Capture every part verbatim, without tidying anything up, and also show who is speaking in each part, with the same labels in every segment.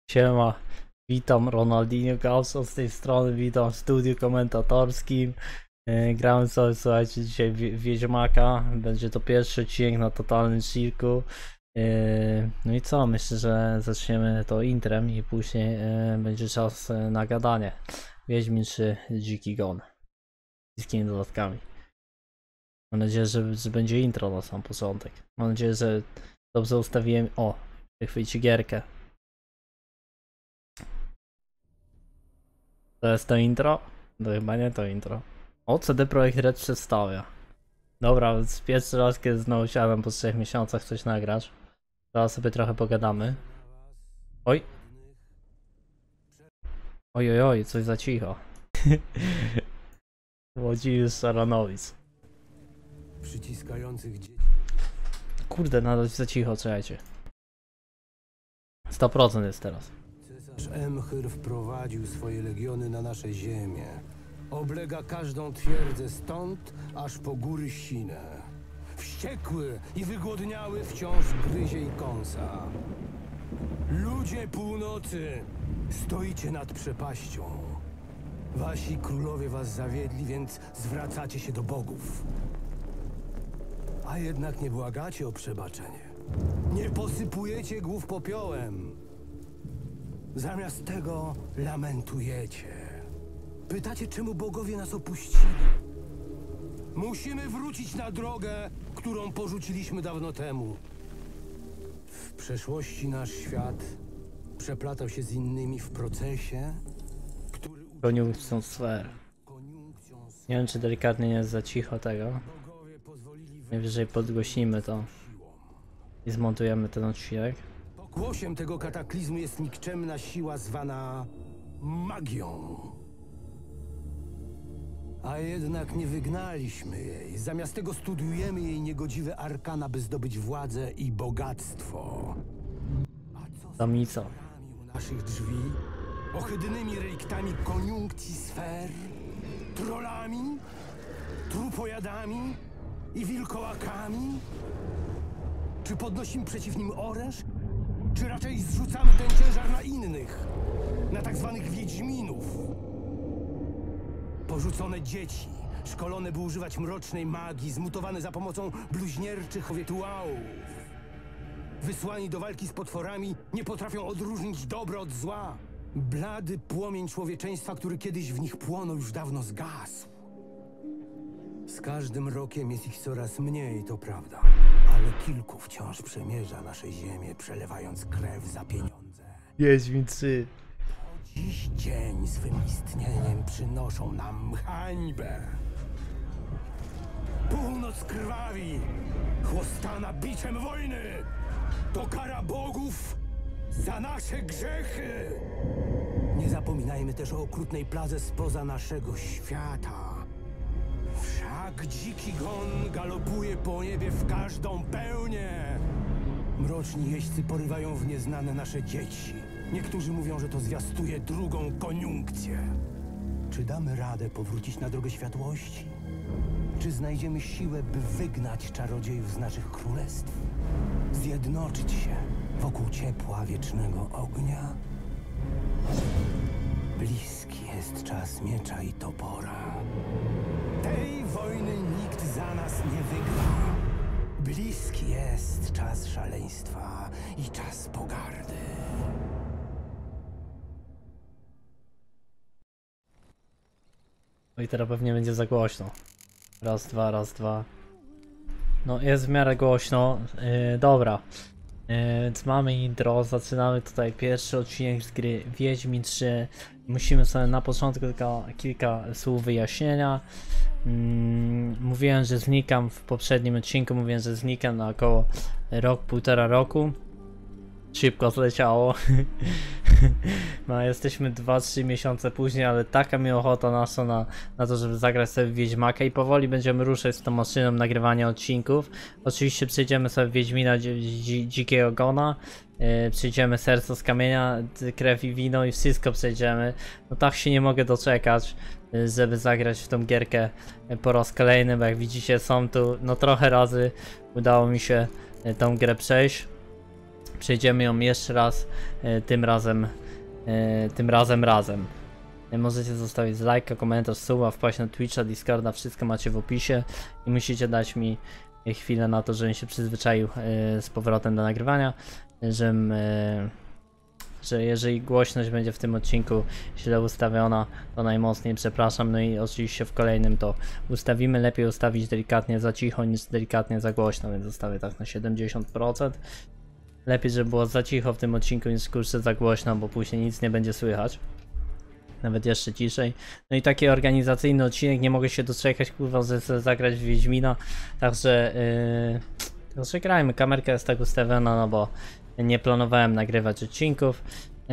Speaker 1: Siema, witam Ronaldinho Gausso z tej strony, witam w studiu komentatorskim. Yy, grałem sobie, słuchajcie, dzisiaj w Wiedźmaka, będzie to pierwszy odcinek na totalnym chillku. Yy, no i co, myślę, że zaczniemy to intrem i później yy, będzie czas yy, na gadanie. Wiedźmin trzy Dziki Gon z wszystkimi dodatkami. Mam nadzieję, że, że będzie intro na sam początek. Mam nadzieję, że dobrze ustawiłem. O, wychwyćcie gierkę. To jest to intro? To chyba nie to intro. O, C D Projekt Red przedstawia. Dobra, więc pierwszy raz, kiedy znowu siadam po trzech miesiącach coś nagrać. Teraz sobie trochę pogadamy. Oj. Oj, oj, oj, coś za cicho. Włodzimierz Saranowic.
Speaker 2: Przyciskających dzieci.
Speaker 1: Kurde, nadal za cicho, czekajcie. sto procent jest teraz.
Speaker 2: Cesarz Emhyr wprowadził swoje legiony na nasze ziemię. Oblega każdą twierdzę stąd, aż po góry Sinę. Wściekły i wygłodniały wciąż gryzie i kąsa. Ludzie północy, stoicie nad przepaścią. Wasi królowie was zawiedli, więc zwracacie się do bogów. A jednak nie błagacie o przebaczenie. Nie posypujecie głów popiołem. Zamiast tego lamentujecie. Pytacie, czemu bogowie nas opuścili. Musimy wrócić na drogę, którą porzuciliśmy dawno temu. W przeszłości nasz świat przeplatał się z innymi w procesie, który...
Speaker 1: Koniunkcją sfer. Nie wiem, czy delikatnie nie jest za cicho tego. Najwyżej podgłośnimy to i zmontujemy ten odcinek.
Speaker 2: Pokłosiem tego kataklizmu jest nikczemna siła zwana magią. A jednak nie wygnaliśmy jej. Zamiast tego studiujemy jej niegodziwe arkana, by zdobyć władzę i bogactwo. A co
Speaker 1: Samica.
Speaker 2: z u naszych drzwi? Ohydnymi reliktami koniunkcji sfer? Trollami? Trupojadami? I wilkołakami? Czy podnosimy przeciw nim oręż? Czy raczej zrzucamy ten ciężar na innych? Na tak zwanych wiedźminów? Porzucone dzieci, szkolone by używać mrocznej magii, zmutowane za pomocą bluźnierczych rytuałów. Wysłani do walki z potworami, nie potrafią odróżnić dobra od zła. Blady płomień człowieczeństwa, który kiedyś w nich płonął, już dawno zgasł. Z każdym rokiem jest ich coraz mniej, to prawda. Ale kilku wciąż przemierza nasze ziemię, przelewając krew za pieniądze.
Speaker 1: Wiedźmin trzy.
Speaker 2: Dziś dzień swym istnieniem przynoszą nam hańbę. Północ krwawi, chłostana biczem wojny. To kara bogów za nasze grzechy. Nie zapominajmy też o okrutnej pladze spoza naszego świata. Wszak dziki gon galopuje po niebie w każdą pełnię. Mroczni jeźdźcy porywają w nieznane nasze dzieci. Niektórzy mówią, że to zwiastuje drugą koniunkcję. Czy damy radę powrócić na drogę światłości? Czy znajdziemy siłę, by wygnać czarodziejów z naszych królestw? Zjednoczyć się wokół ciepła wiecznego ognia? Bliski jest czas miecza i topora. Tej wojny nikt za nas nie wygra. Bliski jest czas szaleństwa i czas pogardy.
Speaker 1: No i teraz pewnie będzie za głośno. Raz, dwa, raz, dwa. No jest w miarę głośno. Yy, dobra. Yy, więc mamy intro. Zaczynamy tutaj pierwszy odcinek z gry Wiedźmin trzy. Musimy sobie na początku tylko kilka słów wyjaśnienia. Yy, mówiłem, że znikam w poprzednim odcinku. Mówiłem, że znikam na około rok, półtora roku. Szybko zleciało. No, jesteśmy dwa trzy miesiące później, ale taka mi ochota nasza na, na to, żeby zagrać sobie w Wiedźmaka i powoli będziemy ruszać z tą maszyną nagrywania odcinków. Oczywiście przejdziemy sobie w Wiedźmina dzi dzi Dzikiego Gona, yy, przejdziemy Serce z Kamienia, Krew i Wino i wszystko przejdziemy. No tak się nie mogę doczekać, yy, żeby zagrać w tą gierkę yy, po raz kolejny, bo jak widzicie są tu, no trochę razy udało mi się yy, tą grę przejść. Przejdziemy ją jeszcze raz, e, tym razem, e, tym razem razem. E, możecie zostawić lajka, komentarz, suba, wpaść na Twitcha, Discorda, wszystko macie w opisie i musicie dać mi chwilę na to, żebym się przyzwyczaił e, z powrotem do nagrywania, żebym, e, że jeżeli głośność będzie w tym odcinku źle ustawiona, to najmocniej przepraszam, no i oczywiście w kolejnym to ustawimy, lepiej ustawić delikatnie za cicho niż delikatnie za głośno, więc zostawię tak na siedemdziesiąt procent. Lepiej, żeby było za cicho w tym odcinku niż kurczę za głośno, bo później nic nie będzie słychać. Nawet jeszcze ciszej. No i taki organizacyjny odcinek, nie mogę się doczekać, kurwa, że chcę zagrać w Wiedźmina. Także, yy, także grajmy. Kamerka jest tak ustawiona, no bo nie planowałem nagrywać odcinków. Yy,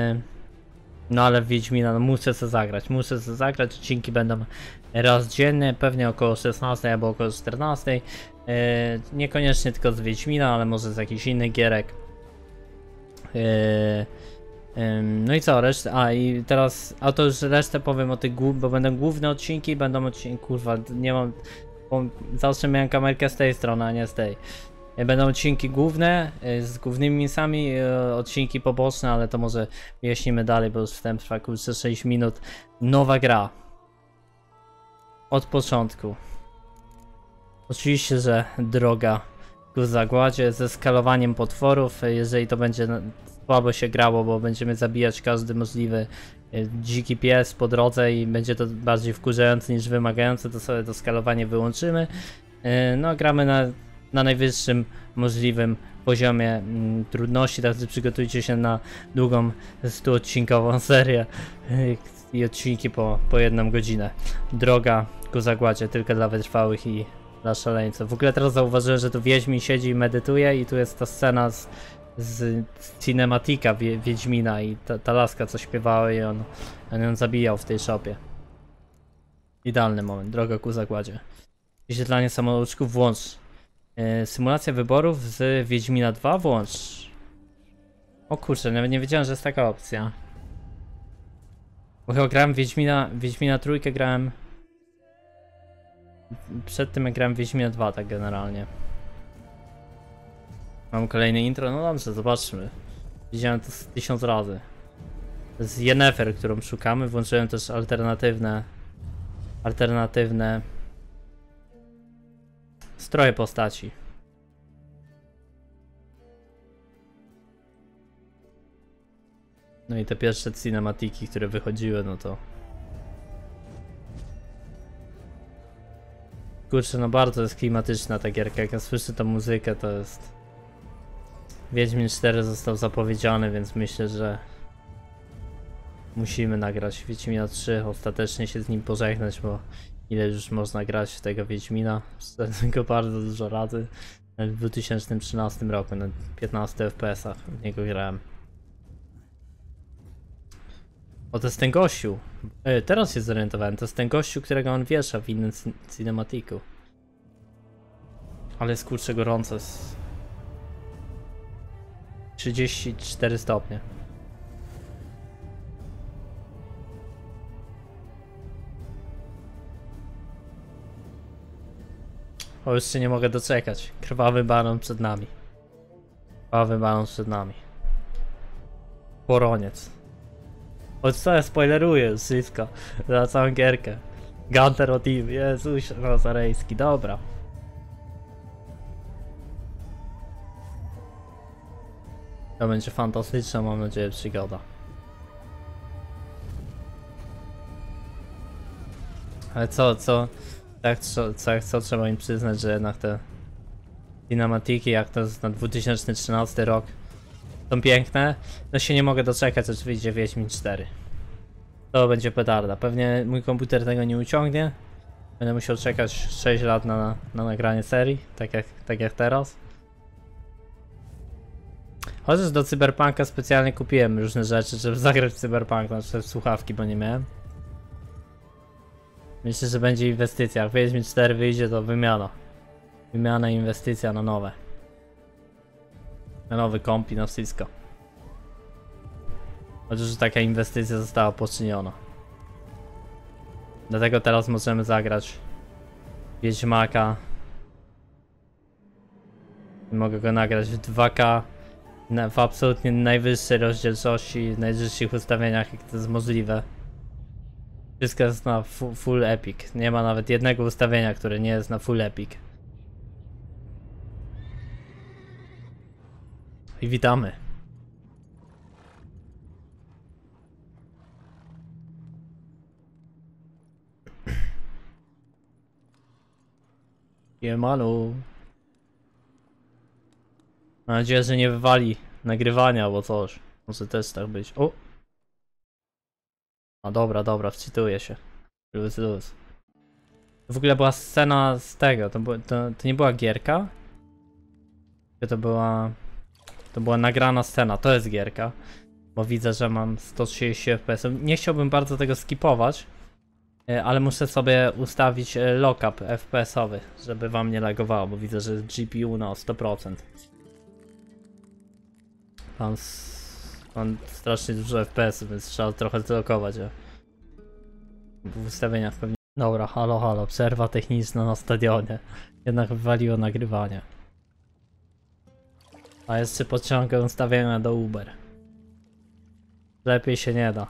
Speaker 1: no ale w Wiedźmina no, muszę sobie zagrać. Muszę sobie zagrać. Odcinki będą raz dziennie, pewnie około szesnastej albo około czternastej. Yy, niekoniecznie tylko z Wiedźmina, ale może z jakichś innych gierek. Yy, yy, no i co, resztę, a i teraz, a to już resztę powiem o tych, bo będą główne odcinki, będą odcinki, kurwa, nie mam, bo zawsze miałem kamerkę z tej strony, a nie z tej. Yy, będą odcinki główne, yy, z głównymi misjami, yy, odcinki poboczne, ale to może wyjaśnimy dalej, bo już wstęp trwa kurczę sześć minut. Nowa gra. Od początku. Oczywiście, że droga ku zagładzie ze skalowaniem potworów, jeżeli to będzie słabo się grało, bo będziemy zabijać każdy możliwy dziki pies po drodze i będzie to bardziej wkurzające niż wymagające, to sobie to skalowanie wyłączymy. No gramy na, na najwyższym możliwym poziomie mm, trudności, także przygotujcie się na długą stuodcinkową serię i odcinki po, po jedną godzinę. Droga ku zagładzie tylko dla wytrwałych i dla szaleńców. W ogóle teraz zauważyłem, że tu Wiedźmin siedzi i medytuje i tu jest ta scena z, z cinematika wie, Wiedźmina i ta, ta laska co śpiewała i on, on ją zabijał w tej szopie. Idealny moment. Droga ku zagładzie. Wyświetlanie samouczków włącz. Yy, symulacja wyborów z Wiedźmina dwa włącz. O kurczę, nawet nie wiedziałem, że jest taka opcja. Bo chyba grałem Wiedźmina, Wiedźmina trójkę grałem. Przed tym jak grałem Wiedźmina dwa, tak generalnie. Mam kolejne intro, no dobrze, zobaczmy. Widziałem to z tysiąc razy. To jest Yennefer, którą szukamy. Włączyłem też alternatywne Alternatywne stroje postaci. No i te pierwsze cinematiki, które wychodziły, no to kurczę, no bardzo jest klimatyczna ta gierka, jak ja słyszę tą muzykę, to jest... Wiedźmin cztery został zapowiedziany, więc myślę, że musimy nagrać Wiedźmina trzy, ostatecznie się z nim pożegnać, bo ile już można grać w tego Wiedźmina, go bardzo dużo razy. W dwa tysiące trzynastym roku, na piętnastu F P S-ach w niego grałem. O, to jest ten gościu. E, teraz się zorientowałem, to jest ten gościu, którego on wiesza w innym cinematiku. Ale jest kurczę gorąco, jest trzydzieści cztery stopnie. O, już się nie mogę doczekać. Krwawy baron przed nami. Krwawy baron przed nami. Poroniec. Choć co ja spoileruję wszystko za całą gierkę. Gunter o Team, Jezus Nazarejski, dobra. To będzie fantastyczna, mam nadzieję, przygoda. Ale co, co, tak, co, co, co trzeba im przyznać, że jednak te cinematiki, jak to jest na dwa tysiące trzynasty rok, są piękne. No się nie mogę doczekać, aż wyjdzie Wiedźmin cztery. To będzie petarda. Pewnie mój komputer tego nie uciągnie. Będę musiał czekać sześć lat na, na, na nagranie serii, tak jak, tak jak teraz. Chociaż do Cyberpunka specjalnie kupiłem różne rzeczy, żeby zagrać w Cyberpunk, na przykład słuchawki, bo nie miałem. Myślę, że będzie inwestycja. Jak Wiedźmin cztery wyjdzie, to wymiana. Wymiana, inwestycja na nowe. Na nowy komp i na wszystko. Chociaż taka inwestycja została poczyniona. Dlatego teraz możemy zagrać Wiedźmaka. Mogę go nagrać w dwa K na, w absolutnie najwyższej rozdzielczości, w najwyższych ustawieniach, jak to jest możliwe. Wszystko jest na fu full epic. Nie ma nawet jednego ustawienia, które nie jest na full epic. I witamy. Jemanu. Mam nadzieję, że nie wywali nagrywania, bo coś. Może też tak być. O! A dobra, dobra, wczytuję się. Luz, luz. W ogóle była scena z tego, to, było, to, to nie była gierka? To była... To była nagrana scena, to jest gierka. Bo widzę, że mam sto trzydzieści F P S. Nie chciałbym bardzo tego skipować. Ale muszę sobie ustawić lockup F P S-owy, żeby wam nie lagowało, bo widzę, że G P U na sto procent. Mam, mam strasznie dużo F P S, więc trzeba trochę zlokować. W ustawieniach pewnie. Dobra, halo, halo, przerwa techniczna na stadionie. Jednak wywaliło nagrywanie. A jeszcze podciągam ustawienia do Uber. Lepiej się nie da.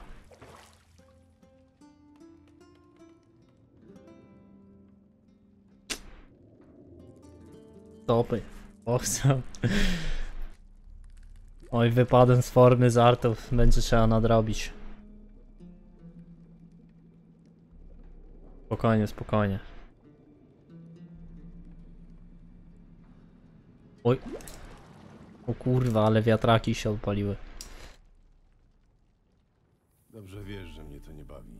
Speaker 1: Stopy. O, chcę. Oj, wypadłem z formy żartów. Będzie trzeba nadrobić. Spokojnie, spokojnie. Oj. O kurwa, ale wiatraki się odpaliły.
Speaker 3: Dobrze wiesz, że mnie to nie bawi.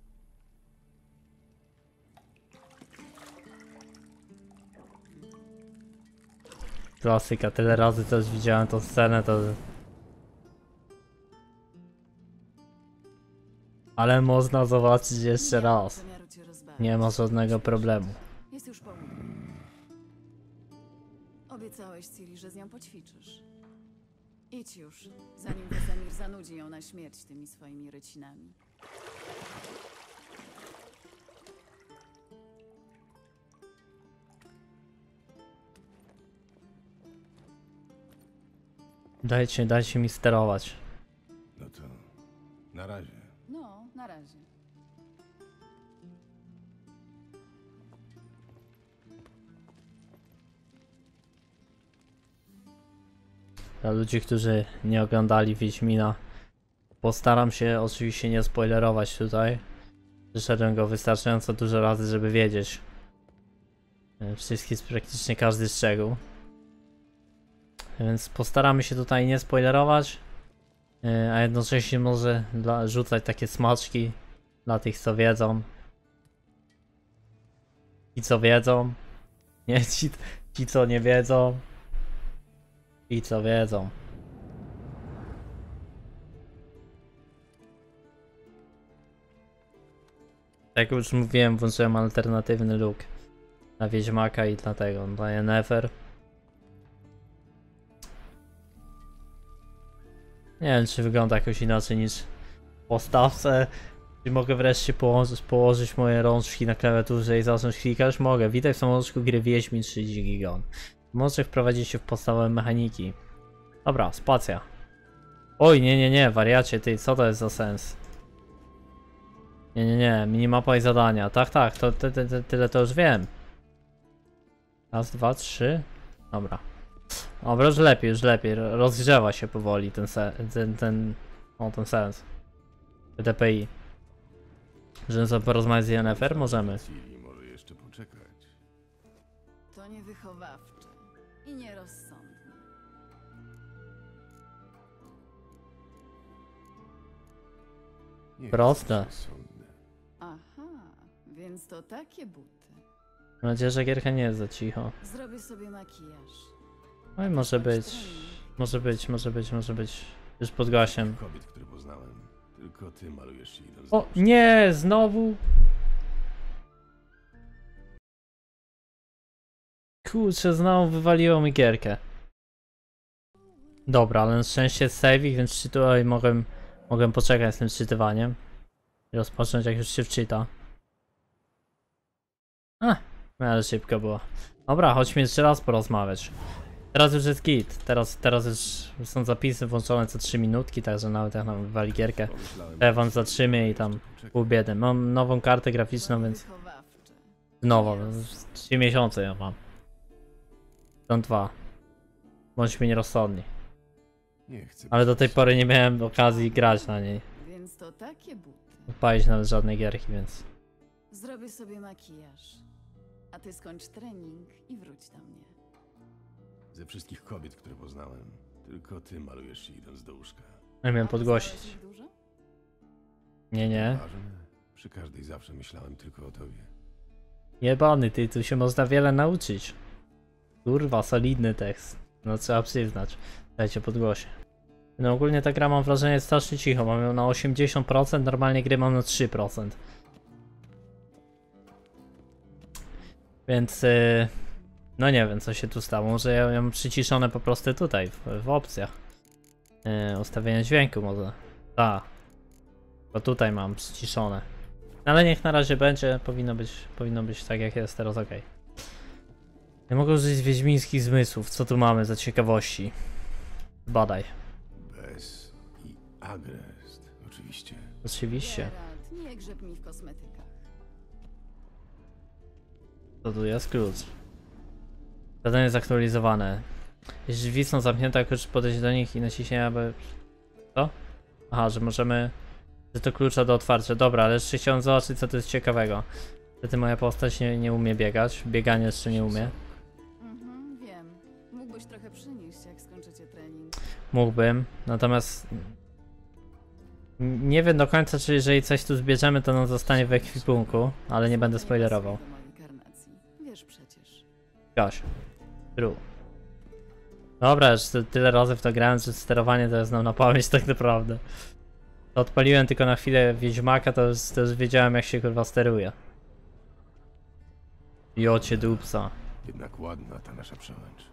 Speaker 1: Klasyka, tyle razy też widziałem tą scenę, to... Ale można zobaczyć jeszcze raz. Nie ma żadnego problemu.
Speaker 4: Jest już południe. Obiecałeś Ciri, że z nią poćwiczysz. Idź już, zanim Wesemir zanudzi ją na śmierć tymi swoimi rycinami.
Speaker 1: Dajcie, dajcie mi sterować.
Speaker 3: No to na razie.
Speaker 4: No, na razie.
Speaker 1: Dla ludzi, którzy nie oglądali Wiedźmina, postaram się oczywiście nie spoilerować tutaj. Przeszedłem go wystarczająco dużo razy, żeby wiedzieć wszystkie, praktycznie każdy szczegół. Więc postaramy się tutaj nie spoilerować, a jednocześnie może dla, rzucać takie smaczki dla tych, co wiedzą. Ci, co wiedzą. Nie, ci, ci co nie wiedzą. I co wiedzą. Tak jak już mówiłem, włączyłem alternatywny look na Wiedźmaka i dlatego daję Nefer. Nie wiem, czy wygląda jakoś inaczej niż w postawce. Czy mogę wreszcie położyć, położyć moje rączki na klawiaturze i zacząć klikać? Mogę. Witaj w samoloczku gry Wiedźmin trzy Gigon. Może wprowadzić się w podstawowe mechaniki. Dobra, spacja. Oj, nie, nie, nie, wariacie, ty, co to jest za sens? Nie, nie, nie, minimapa i zadania. Tak, tak, to ty, ty, ty, tyle to już wiem. Raz, dwa, trzy. Dobra. Dobra, już lepiej, już lepiej. Rozgrzewa się powoli ten se ten, ten, o, ten sens. D P I. Możemy sobie porozmawiać z Yennefer? Możemy.
Speaker 3: Ciri może jeszcze poczekać.
Speaker 4: To niewychowawcze i nierozsądne.
Speaker 3: Nie
Speaker 1: Proste.
Speaker 3: jest rozsądne.
Speaker 4: Aha, więc to takie buty.
Speaker 1: Mam nadzieję, że gierka nie jest za cicho.
Speaker 4: Zrobię sobie makijaż.
Speaker 1: Oj, może być. Może być, może być, może być. Już podgasiem.
Speaker 3: Kobiet, które poznałem. Tylko ty malujesz się idąc
Speaker 1: O, nie, znowu. Kurczę, znowu wywaliło mi gierkę. Dobra, ale na szczęście jest saving, więc czytuję i mogę, mogę poczekać z tym czytywaniem. I rozpocząć, jak już się wczyta. A, ale szybko było. Dobra, chodźmy jeszcze raz porozmawiać. Teraz już jest git. Teraz, teraz już są zapisy włączone co trzy minutki, także nawet jak nam wywali gierkę,
Speaker 3: Pomyślałem,
Speaker 1: to ja wam zatrzymię i tam pół biedy. Mam nową kartę graficzną, więc
Speaker 4: Wychowawcze.
Speaker 1: nową. trzy miesiące ją mam. Są dwa. Bądźmy nierozsądni.
Speaker 3: nie chcę.
Speaker 1: Ale do tej pory nie miałem okazji grać na niej.
Speaker 4: Więc to takie buty.
Speaker 1: Palić nawet żadnej gierki, więc...
Speaker 4: Zrobię sobie makijaż. A ty skończ trening i wróć do mnie.
Speaker 3: Ze wszystkich kobiet, które poznałem, tylko ty malujesz się idąc do łóżka.
Speaker 1: Ja miałem
Speaker 4: A
Speaker 1: podgłosić.
Speaker 4: poznałeś ich dużo?
Speaker 1: Nie, nie.
Speaker 3: Ważne, przy każdej zawsze myślałem tylko o tobie.
Speaker 1: Jebany ty, tu się można wiele nauczyć. Kurwa, solidny tekst. No trzeba przyznać. Dajcie podgłosie. No ogólnie ta gra mam wrażenie jest strasznie cicho. Mam ją na osiemdziesiąt procent, normalnie gry mam na trzy procent. Więc yy, no nie wiem co się tu stało. Może ja ją przyciszone po prostu tutaj, w, w opcjach. Yy, ustawienia dźwięku może. Tak. Bo tutaj mam przyciszone. Ale niech na razie będzie, powinno być, powinno być tak jak jest teraz, ok. Nie mogę użyć wiedźmińskich zmysłów, co tu mamy za ciekawości? Badaj.
Speaker 3: Bez i agrest, oczywiście.
Speaker 1: Oczywiście.
Speaker 4: Geralt, nie grzeb mi w kosmetykach.
Speaker 1: To tu jest klucz. Zadanie jest zaktualizowane. Jeśli drzwi są zamknięte, jak już podejść do nich i naciśniemy, aby... Co? Aha, że możemy... Że to klucza do otwarcia. Dobra, ale jeszcze chciałem zobaczyć, co to jest ciekawego. Niestety moja postać nie, nie umie biegać. Bieganie jeszcze nie umie.
Speaker 4: Mhm, wiem. Mógłbyś trochę przynieść, jak skończycie trening.
Speaker 1: Mógłbym, natomiast... Nie wiem do końca, czy jeżeli coś tu zbierzemy, to nam zostanie w ekwipunku, ale nie będę spoilerował.
Speaker 4: Do mojej karnacji. Wiesz przecież.
Speaker 1: Goś. True. Dobra, już ty- tyle razy w to grałem, że sterowanie to ja znam na pamięć tak naprawdę. To odpaliłem tylko na chwilę Wiedźmaka, to już, to już wiedziałem jak się kurwa steruje. Jocie dupsa.
Speaker 3: Jednak ładna ta nasza przełęcz.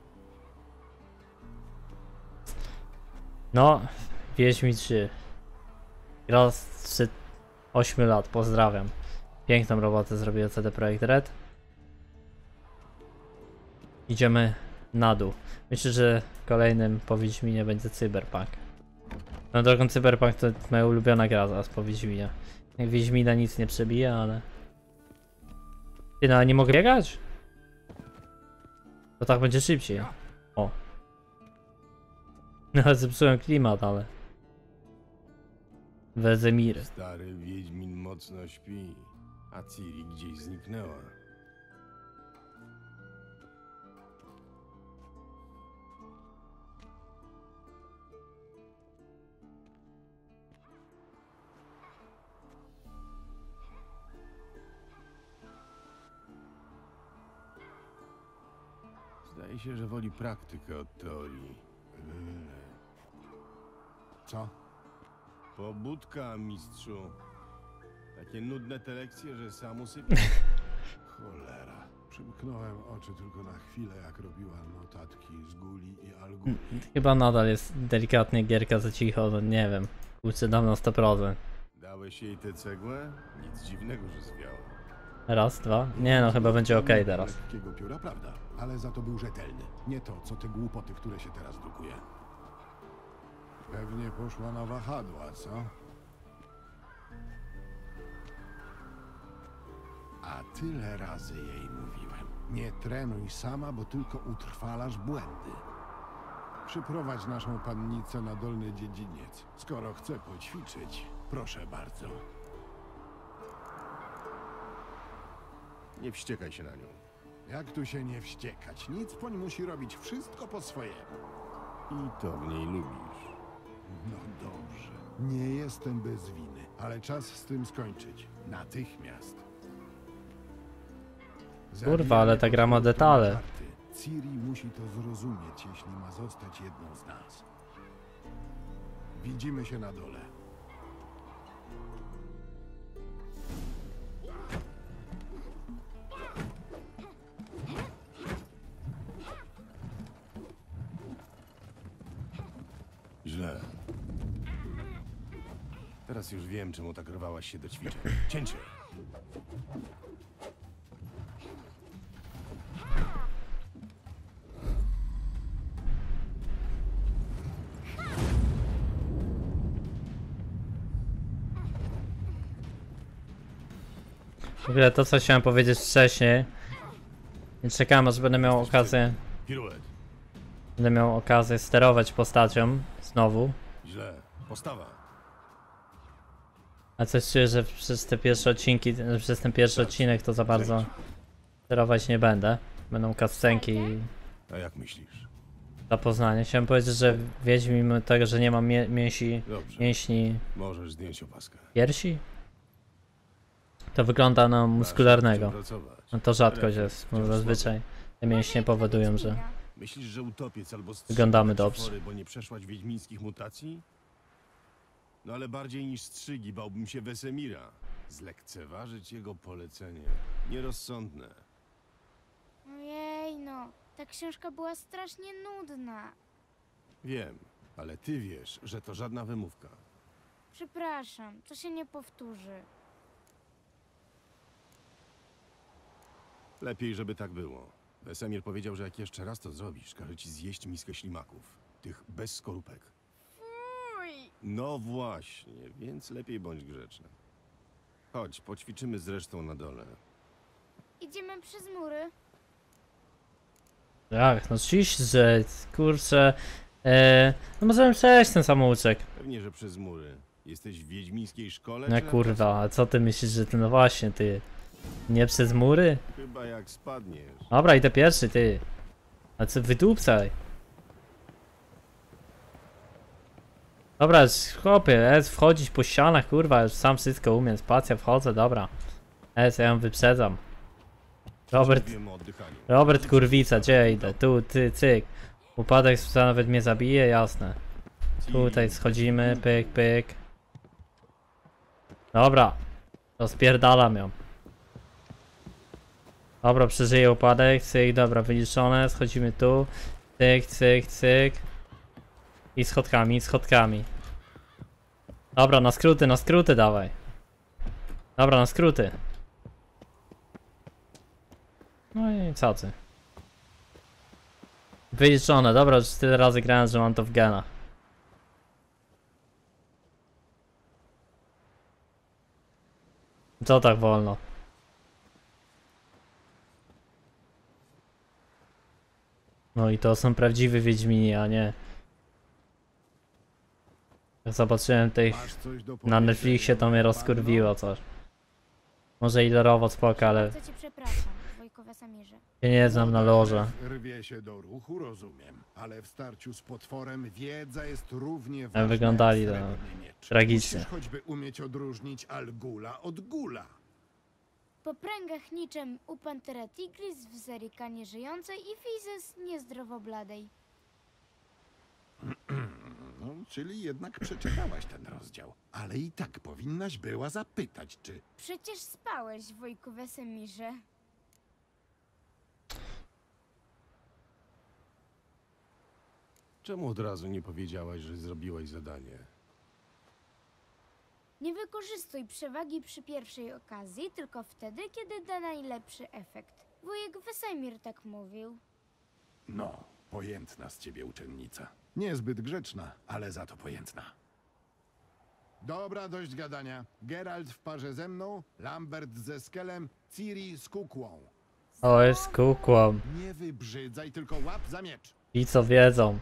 Speaker 1: No, Wiedźmin trzy. Gra sprzed ośmiu lat, pozdrawiam. Piękną robotę zrobił C D Projekt Red. Idziemy na dół. Myślę, że kolejnym po Wiedźminie będzie Cyberpunk. No drogą Cyberpunk to moja ulubiona gra zaraz po Wiedźminie. Jak Wiedźmina nic nie przebije, ale... Ty, no, ale nie mogę biegać? To tak będzie szybciej. O. No, zepsułem klimat, ale... Wezemir.
Speaker 3: Stary Wiedźmin mocno śpi, a Ciri gdzieś zniknęła. Zdaje się, że woli praktykę od teorii.
Speaker 5: Co?
Speaker 3: Pobudka, mistrzu. Takie nudne te lekcje, że sam usypiam.
Speaker 5: Cholera. Przymknąłem oczy tylko na chwilę, jak robiła notatki z Guli i Alguri.
Speaker 1: Chyba nadal jest delikatnie gierka za cicho, no nie wiem. Kurczę, dam na sto procent.
Speaker 3: Dałeś jej tę cegłę? Nic dziwnego, że zwiała.
Speaker 1: Raz, dwa. Nie no, chyba będzie ok teraz.
Speaker 5: Lekkiego pióra, prawda? Ale za to był rzetelny. Nie to, co te głupoty, które się teraz drukuje. Pewnie poszła na wahadła, co? A tyle razy jej mówiłem. Nie trenuj sama, bo tylko utrwalasz błędy. Przyprowadź naszą pannicę na dolny dziedziniec. Skoro chce poćwiczyć, proszę bardzo.
Speaker 3: Nie wściekaj się na nią.
Speaker 5: Jak tu się nie wściekać? Nic poń musi robić wszystko po swojemu.
Speaker 3: I to w niej lubisz.
Speaker 5: No dobrze. Nie jestem bez winy, ale czas z tym skończyć. Natychmiast.
Speaker 1: Kurwa, ale ta gra ma
Speaker 5: Zabijamy
Speaker 1: detale.
Speaker 5: żarty. Ciri musi to zrozumieć, jeśli ma zostać jedną z nas. Widzimy się na dole.
Speaker 3: Źle. Teraz już wiem, czemu tak rwałaś się do ćwiczeń. Cięcie!
Speaker 1: W ogóle to, co chciałem powiedzieć wcześniej. Nie czekam, aż będę miał okazję.
Speaker 3: Piruet.
Speaker 1: Będę miał okazję sterować postacią znowu.
Speaker 3: Źle. Postawa.
Speaker 1: A coś czuję, że przez te pierwsze odcinki, przez ten pierwszy odcinek to za bardzo sterować nie będę. Będą cutscenki i
Speaker 3: A jak myślisz?
Speaker 1: zapoznanie. Chciałem powiedzieć, że Wiedźmin mimo tego, że nie mam mię mięsi,
Speaker 3: Dobrze.
Speaker 1: mięśni
Speaker 3: Możesz zdjąć opaskę.
Speaker 1: piersi, to wygląda na muskularnego.
Speaker 3: Masz nad czym pracować.
Speaker 1: No to rzadkość jest, bo zazwyczaj te mięśnie powodują, że
Speaker 3: Myślisz, że utopiec albo strzyga
Speaker 1: Wyglądamy
Speaker 3: ci
Speaker 1: dobrze.
Speaker 3: fory, bo nie przeszłaś wiedźmińskich mutacji? No ale bardziej niż strzygi bałbym się Wesemira. Zlekceważyć jego polecenie. Nierozsądne.
Speaker 6: Ojej, no, ta książka była strasznie nudna.
Speaker 3: Wiem, ale ty wiesz, że to żadna wymówka.
Speaker 6: Przepraszam, to się nie powtórzy.
Speaker 3: Lepiej, żeby tak było. Wesemir powiedział, że jak jeszcze raz to zrobisz, każe ci zjeść miskę ślimaków. Tych bez skorupek.
Speaker 6: Uj,
Speaker 3: No właśnie, więc lepiej bądź grzeczny. Chodź, poćwiczymy zresztą na dole.
Speaker 6: idziemy przez mury.
Speaker 1: tak, no oczywiście, że kurczę, e, no możemy przejść ten samouczek.
Speaker 3: Pewnie, że przez mury. Jesteś w wiedźmińskiej szkole?
Speaker 1: No
Speaker 3: czy na
Speaker 1: kurwa, a co ty myślisz, że ty, no właśnie, ty, nie przez mury?
Speaker 3: pracy? Chyba jak spadniesz.
Speaker 1: Dobra, idę pierwszy, ty. A co, wydupcaj. Dobra, już, chłopie, es wchodzić po ścianach, kurwa, już sam wszystko umiem, spacja, wchodzę, dobra. Es, ja ją wyprzedzam. Robert,
Speaker 3: Mówiłem o oddychaniu.
Speaker 1: Robert kurwica, gdzie ja idę? Tu, ty, cyk. Upadek nawet mnie zabije, jasne. Tutaj schodzimy, pyk, pyk. Dobra. Rozpierdalam ją. Dobra, przeżyję upadek, cyk, dobra, wyliczone, schodzimy tu. Cyk, cyk, cyk. I schodkami, schodkami. Dobra, na skróty, na skróty dawaj. Dobra, na skróty. No i co ty? Wyliczone, dobra, już tyle razy grałem, że mam to w genach. Co tak wolno? No i to są prawdziwi Wiedźmini, a nie... Jak zobaczyłem tych
Speaker 5: Masz coś do
Speaker 1: na
Speaker 5: powiedzenia,
Speaker 1: Netflixie, to mnie
Speaker 5: panno?
Speaker 1: rozkurwiło coś. Może i lorowo spoko, ale
Speaker 6: Bardzo cię przepraszam, Wojku Wesemirze.
Speaker 1: się nie znam na lorze.
Speaker 5: Rwie się do ruchu, rozumiem. Ale w starciu z potworem wiedza jest równie ważna
Speaker 1: wyglądali
Speaker 5: jak
Speaker 1: to
Speaker 5: srebrny miecz.
Speaker 1: tragicznie.
Speaker 5: Musisz choćby umieć odróżnić Algula od Gula.
Speaker 6: Po pręgach niczym u Pantera Tigris w Zerika nieżyjącej i Fizes niezdrowo bladej.
Speaker 5: No, czyli jednak przeczytałaś ten rozdział. Ale i tak powinnaś była zapytać, czy...
Speaker 6: Przecież spałeś, Wojku Wesemirze.
Speaker 3: Czemu od razu nie powiedziałaś, że zrobiłaś zadanie?
Speaker 6: Nie wykorzystuj przewagi przy pierwszej okazji, tylko wtedy, kiedy da najlepszy efekt. Wujek Wesemir tak mówił.
Speaker 5: No, pojętna z ciebie uczennica. Niezbyt grzeczna, ale za to pojętna. Dobra, dość gadania. Geralt w parze ze mną, Lambert ze Skelem, Ciri z kukłą.
Speaker 1: O, jest kukłą.
Speaker 5: Nie wybrzydzaj, tylko łap za miecz.
Speaker 1: I co wiedzą.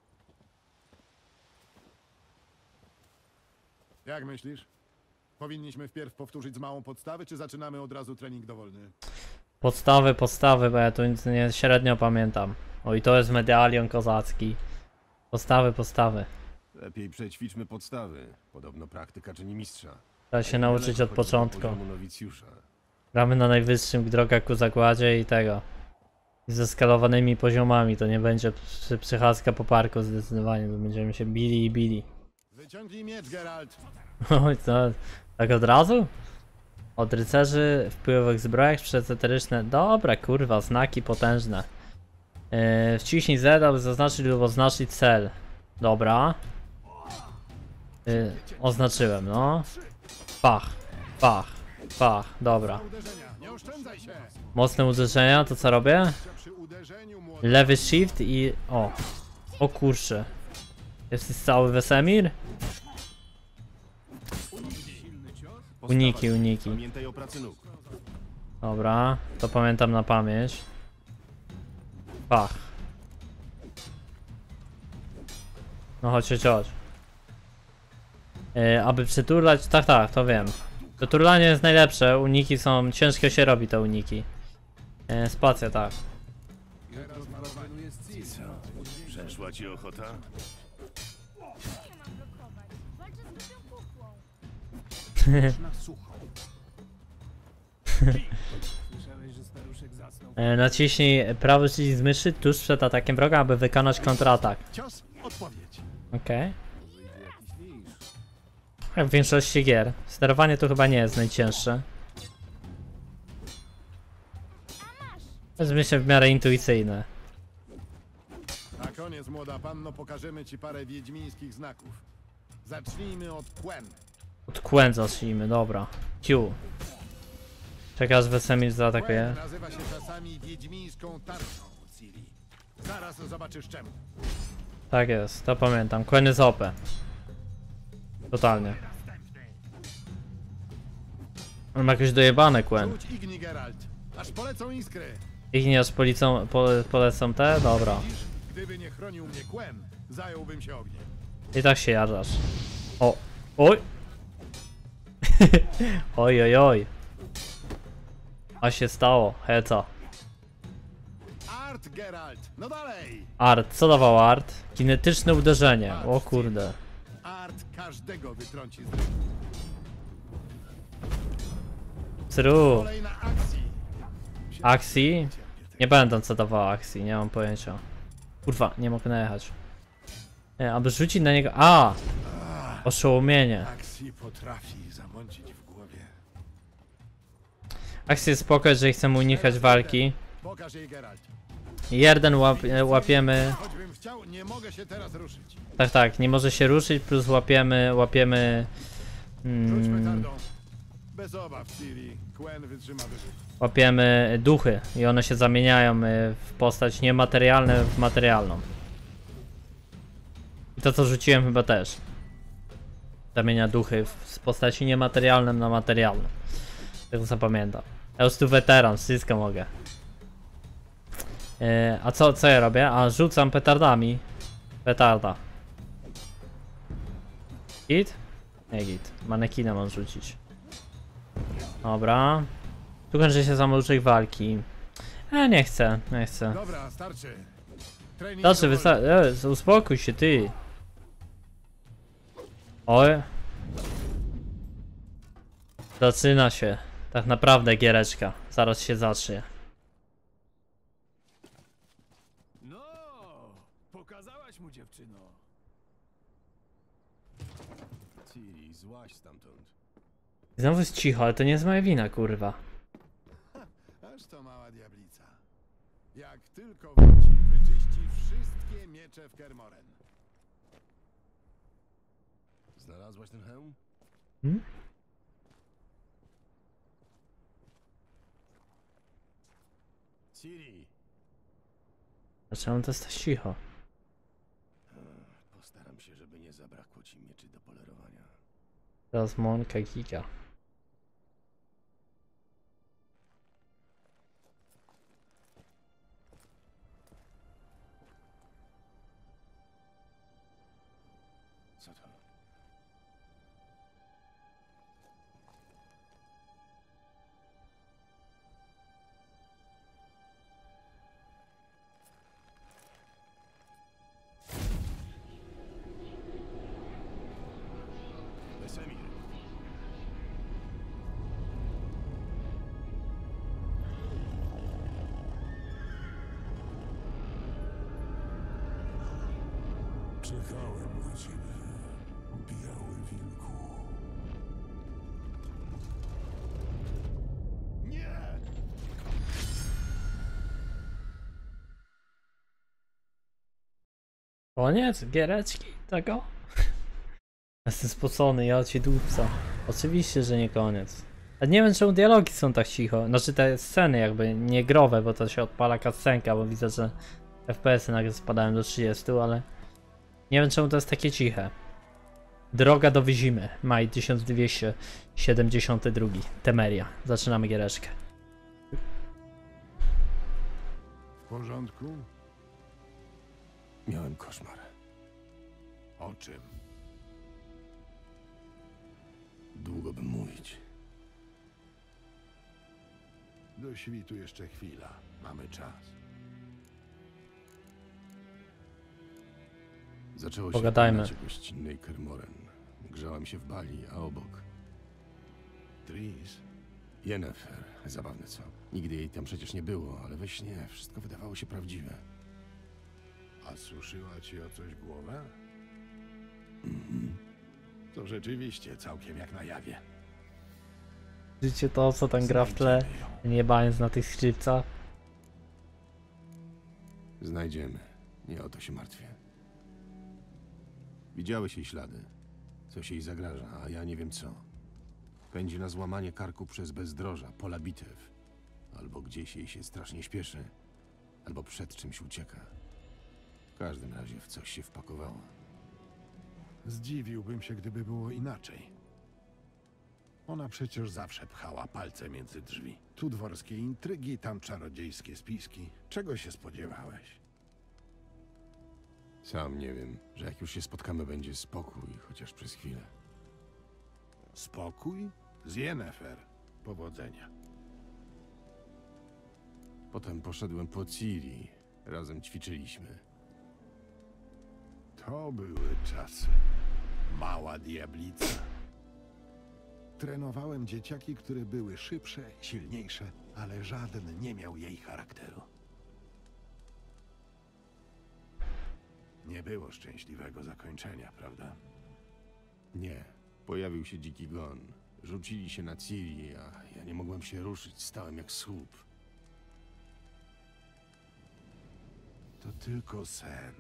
Speaker 5: Jak myślisz? Powinniśmy wpierw powtórzyć z małą podstawy, czy zaczynamy od razu trening dowolny?
Speaker 1: Podstawy, podstawy, bo ja tu nic nie średnio pamiętam. O, i to jest medalion kozacki. Podstawy, podstawy.
Speaker 3: Lepiej przećwiczmy podstawy. Podobno praktyka czyni mistrza.
Speaker 1: Trzeba się nauczyć od
Speaker 3: Daleko chodzi do
Speaker 1: początku.
Speaker 3: poziomu nowicjusza.
Speaker 1: Gramy na najwyższym droga ku zagładzie i tego. I ze skalowanymi poziomami, to nie będzie przy, przychadzka po parku zdecydowanie, bo będziemy się bili i bili.
Speaker 5: Wyciągnij miecz, Geralt.
Speaker 1: Oj, to tak od razu? Od rycerzy w pyłowych zbrojach przeeteryczne. Dobra, kurwa, znaki potężne. Yy, wciśnij Z, aby zaznaczyć lub oznaczyć cel. Dobra. Yy, oznaczyłem, no. Pach, pach, pach, dobra.
Speaker 5: Uderzenia, nie oszczędzaj się.
Speaker 1: Mocne uderzenia, to co robię?
Speaker 5: Przy uderzeniu, młody.
Speaker 1: Lewy shift i... o. O kurczę. Jesteś cały Wesemir?
Speaker 3: Postawa,
Speaker 1: Uniki, uniki.
Speaker 3: Pamiętaj o pracy nóg.
Speaker 1: Dobra, to pamiętam na pamięć. Pach. No chodź, chodź, chodź. Yy, aby przyturlać, tak, tak, to wiem. To turlanie jest najlepsze, uniki są, ciężko się robi te uniki. Yy, spacja, tak.
Speaker 3: Przeszła ci ochota?
Speaker 6: Nie mam blokować. Walczę z głupią kukłą.
Speaker 2: Słyszałeś, że staruszek zasnął?
Speaker 1: Yy, naciśnij prawy przycisk myszy tuż przed atakiem wroga, aby wykonać kontratak.
Speaker 5: Cios, odpowiedź.
Speaker 1: Okej. Jak w większości gier. Sterowanie to chyba nie jest najcięższe. To jest myślę w miarę intuicyjne.
Speaker 5: Na koniec, młoda panno, pokażemy ci parę wiedźmińskich znaków. Zacznijmy od Quen.
Speaker 1: Od Quen zacznijmy, dobra. Q. Czekaj aż Wesemir zaatakuje.
Speaker 5: Quen nazywa się czasami wiedźmińską tarczą, Ciri. Zaraz zobaczysz czemu.
Speaker 1: Tak jest, to pamiętam. Quen jest O P. Totalnie. On ma jakieś dojebane Quen.
Speaker 5: Rzuć Igni, Geralt, aż polecą iskry.
Speaker 1: Ich nie aż policą, po, polecą te? Dobra.
Speaker 5: Widzisz, gdyby nie chronił mnie Quen, zająłbym się ogniem.
Speaker 1: I tak się jarzasz. O! Oj! Oj, oj, oj. A się stało, heca.
Speaker 5: Art, Geralt, no dalej!
Speaker 1: Art, co dawał Art? Kinetyczne uderzenie, o kurde.
Speaker 5: Art każdego wytrąci z rynku.
Speaker 1: Cru.
Speaker 5: Kolej na akcji.
Speaker 1: Akcji? Nie będę co dawał akcji, nie mam pojęcia. Kurwa, nie mogę najechać. Nie, aby rzucić na niego... A! Oszołomienie.
Speaker 5: Akcji potrafi zamącić w głowie.
Speaker 1: Akcja jest spoko, jeżeli chcemy unikać walki.
Speaker 5: Pokaż jej, Geralt.
Speaker 1: Jeden łap, łapiemy...
Speaker 5: Choćbym chciał, nie mogę się teraz ruszyć.
Speaker 1: Tak, tak, nie może się ruszyć, plus łapiemy... łapiemy...
Speaker 5: Rzuć
Speaker 1: Mm,
Speaker 5: petardą. Bez obaw, Ciri. Quen wytrzyma wybuch.
Speaker 1: łapiemy duchy i one się zamieniają y, w postać niematerialną w materialną. I to co rzuciłem chyba też. Zamienia duchy w, z postaci niematerialną na materialną. Tego zapamiętam. Ja już tu weteran, wszystko mogę. Yy, a co, co ja robię? A rzucam petardami. Petarda. Git? Nie git. Manekina mam rzucić. Dobra. Tu kończy się samouczek walki. E, nie chcę, nie chcę.
Speaker 5: Dobra, starczy. Trening
Speaker 1: Znaczy,
Speaker 5: dowolny.
Speaker 1: wysta- e, uspokój się ty. Oj. Zaczyna się. Tak naprawdę giereczka. Zaraz się zacznie.
Speaker 2: No, pokazałaś mu, dziewczyno.
Speaker 3: Ciri, złaź stamtąd.
Speaker 1: Znowu jest cicho, ale to nie jest moja wina, kurwa.
Speaker 5: Aż to mała diablica. Jak tylko wróci, wyczyści wszystkie miecze w Kermoren.
Speaker 3: Znalazłaś ten hełm?
Speaker 1: Hmm?
Speaker 3: Ciri!
Speaker 1: Dlaczego to jest tak cicho?
Speaker 3: Postaram się, żeby nie zabrakło ci mieczy do polerowania.
Speaker 1: Teraz Monka Giga.
Speaker 3: Co to? Wesemir.
Speaker 7: Czekałem na ciebie, biały wilku.
Speaker 5: Nie!
Speaker 1: Koniec giereczki tego? Jestem spocony, ja cię dupca. Oczywiście, że nie koniec. A nie wiem czemu dialogi są tak cicho. Znaczy te sceny jakby nie growe, bo to się odpala cutscenka, bo widzę, że F P S-y nagle spadają do trzydziestu, ale nie wiem czemu to jest takie ciche. Droga do Wyzimy, maj tysiąc dwieście siedemdziesiąty drugi, Temeria. Zaczynamy giereczkę.
Speaker 5: porządku?
Speaker 3: Miałem koszmar.
Speaker 5: O czym?
Speaker 3: Długo bym mówić.
Speaker 5: Do świtu jeszcze chwila. Mamy czas.
Speaker 3: Zaczęło się
Speaker 1: Pogadajmy.
Speaker 3: w komnacie gościnnej Kermoren. Grzałem się w bali, a obok
Speaker 5: Tris,
Speaker 3: Yennefer. Zabawne co? Nigdy jej tam przecież nie było, ale we śnie wszystko wydawało się prawdziwe.
Speaker 5: a suszyła ci o coś głowę?
Speaker 3: Mhm.
Speaker 5: To rzeczywiście całkiem jak na jawie.
Speaker 1: Widzicie to, co tam gra w tle,
Speaker 5: Znajdziemy ją.
Speaker 1: nie bając na tych skrzypcach?
Speaker 3: Znajdziemy. Nie o to się martwię. Widziałeś jej ślady. Coś jej zagraża, a ja nie wiem co. Pędzi na złamanie karku przez bezdroża, pola bitew. Albo gdzieś jej się strasznie śpieszy, albo przed czymś ucieka. W każdym razie w coś się wpakowała.
Speaker 5: Zdziwiłbym się, gdyby było inaczej. Ona przecież zawsze pchała palce między drzwi. Tu dworskie intrygi, tam czarodziejskie spiski. Czego się spodziewałeś?
Speaker 3: Sam nie wiem, że jak już się spotkamy, będzie spokój, chociaż przez chwilę.
Speaker 5: Spokój? Z Yennefer. Powodzenia.
Speaker 3: Potem poszedłem po Ciri. Razem ćwiczyliśmy.
Speaker 5: To były czasy. Mała diablica. Trenowałem dzieciaki, które były szybsze, silniejsze, ale żaden nie miał jej charakteru. Nie było szczęśliwego zakończenia, prawda?
Speaker 3: Nie. Pojawił się dziki gon. Rzucili się na Ciri, a ja nie mogłem się ruszyć. Stałem jak słup.
Speaker 5: To tylko sen.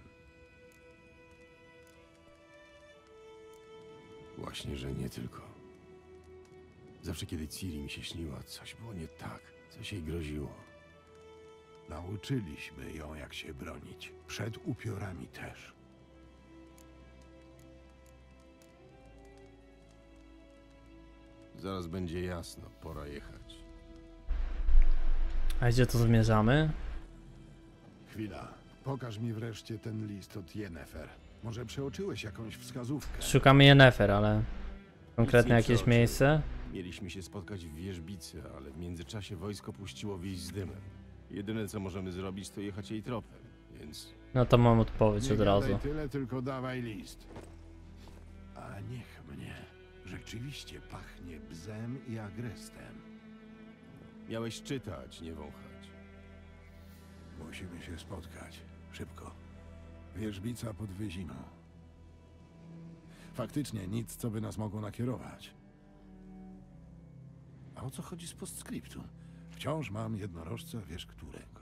Speaker 3: Właśnie, że nie tylko. Zawsze kiedy Ciri mi się śniła, coś było nie tak. Coś jej groziło.
Speaker 5: Nauczyliśmy ją, jak się bronić. Przed upiorami też.
Speaker 3: Zaraz będzie jasno, pora jechać.
Speaker 1: A gdzie to zmierzamy?
Speaker 5: Chwila. Pokaż mi wreszcie ten list od Yennefer. Może przeoczyłeś jakąś wskazówkę?
Speaker 1: Szukamy Yennefer, ale konkretnie
Speaker 3: nie
Speaker 1: jakieś
Speaker 3: przeoczyłem.
Speaker 1: miejsce?
Speaker 3: Mieliśmy się spotkać w wierzbicy, ale w międzyczasie wojsko puściło wieść z dymem. Jedyne co możemy zrobić, to jechać jej tropem, więc
Speaker 1: No to mam odpowiedź
Speaker 5: Nie
Speaker 1: od
Speaker 5: gadaj
Speaker 1: razu.
Speaker 5: tyle, tylko dawaj list. A niech mnie. Rzeczywiście pachnie bzem i agrestem.
Speaker 3: miałeś czytać, nie wąchać.
Speaker 5: Musimy się spotkać. Szybko. Wierzbica pod Wyzimą. Faktycznie nic, co by nas mogło nakierować. A o co chodzi z postscriptum? Wciąż mam jednorożca, wiesz którego.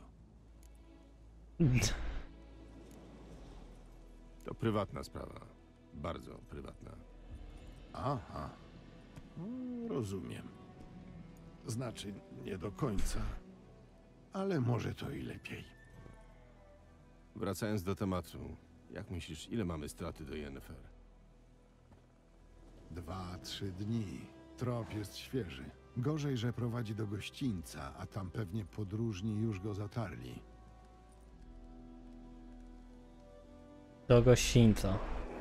Speaker 3: To prywatna sprawa. Bardzo prywatna.
Speaker 5: Aha. No, rozumiem. Znaczy, nie do końca. Ale może to i lepiej.
Speaker 3: Wracając do tematu, jak myślisz, ile mamy straty do Yennefer?
Speaker 5: Dwa, trzy dni. Trop jest świeży. Gorzej, że prowadzi do gościńca, a tam pewnie podróżni już go zatarli.
Speaker 1: Do gościńca.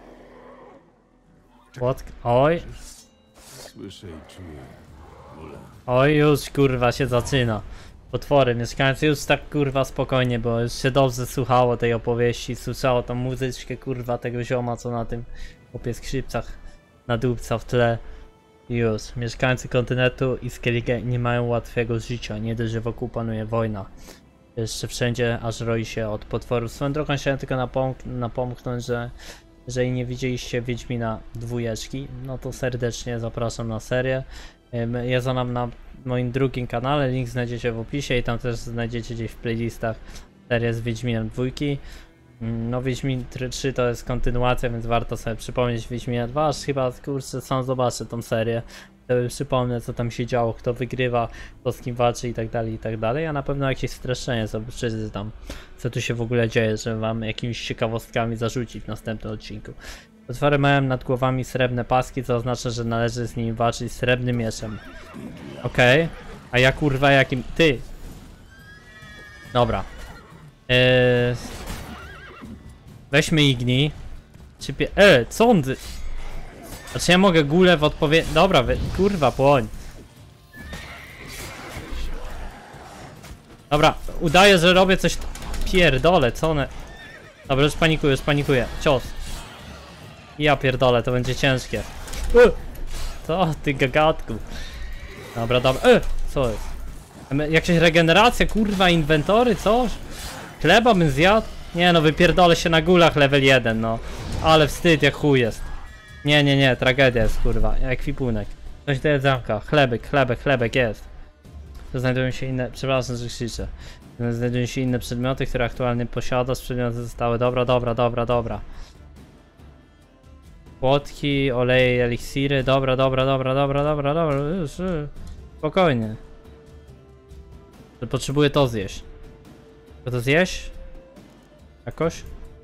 Speaker 1: What? Oj,
Speaker 3: Słyszę i czuję bóle.
Speaker 1: oj, już kurwa się zaczyna. Potwory, mieszkańcy już tak kurwa spokojnie, bo już się dobrze słuchało tej opowieści, słyszało tą muzyczkę kurwa tego zioma, co na tym chłopie skrzypcach nadupca w tle. I już, mieszkańcy kontynentu i Skellige nie mają łatwego życia, nie dość, że wokół panuje wojna. Jeszcze wszędzie aż roi się od potworów. Swoją drogą chciałem tylko napomk napomknąć, że jeżeli nie widzieliście Wiedźmina dwójeczki, no to serdecznie zapraszam na serię. Ym, Jest ona na moim drugim kanale, link znajdziecie w opisie i tam też znajdziecie gdzieś w playlistach serię z Wiedźminem dwójki. Ym, No Wiedźmin trzy to jest kontynuacja, więc warto sobie przypomnieć Wiedźmina dwa, aż chyba kurczę sam zobaczę tą serię. Wtedy przypomnę co tam się działo, kto wygrywa, kto z kim walczy i tak dalej, i tak dalej. A na pewno jakieś streszczenie sobie przeczytam, co tu się w ogóle dzieje, żeby wam jakimiś ciekawostkami zarzucić w następnym odcinku. Potwory mają nad głowami srebrne paski, co oznacza, że należy z nimi walczyć srebrnym mieczem. Okej, okay. A ja kurwa jakim... Ty! Dobra. Eee, weźmy Igni. Czy pie... E, co on... dy- Znaczy ja mogę gulę w odpowiedzi... Dobra, wy... kurwa, płoń. Dobra, udaję, że robię coś... Pierdolę, co one... Dobra, już panikuję, już panikuję. Cios. Ja pierdolę, to będzie ciężkie. E! Co ty gagatku? Dobra, dobra. E! Co jest? Jakaś regeneracja, kurwa, inwentory, coś? Chleba bym zjadł? Nie no, wypierdolę się na gulach level jeden, no. Ale wstyd jak chuj jest. Nie, nie, nie, tragedia jest, kurwa. Ekwipunek. Coś do jedzonka. Chlebek, chlebek, chlebek jest. To znajdują się inne... Przepraszam, że krzyczę. Znajdują się inne przedmioty, które aktualnie posiadasz. Przedmioty zostały... Dobra, dobra, dobra, dobra. Płotki, oleje, eliksiry. Dobra, dobra, dobra, dobra, dobra, dobra. Już, już. Spokojnie. Potrzebuję to zjeść. Chcę to zjeść? Jakoś?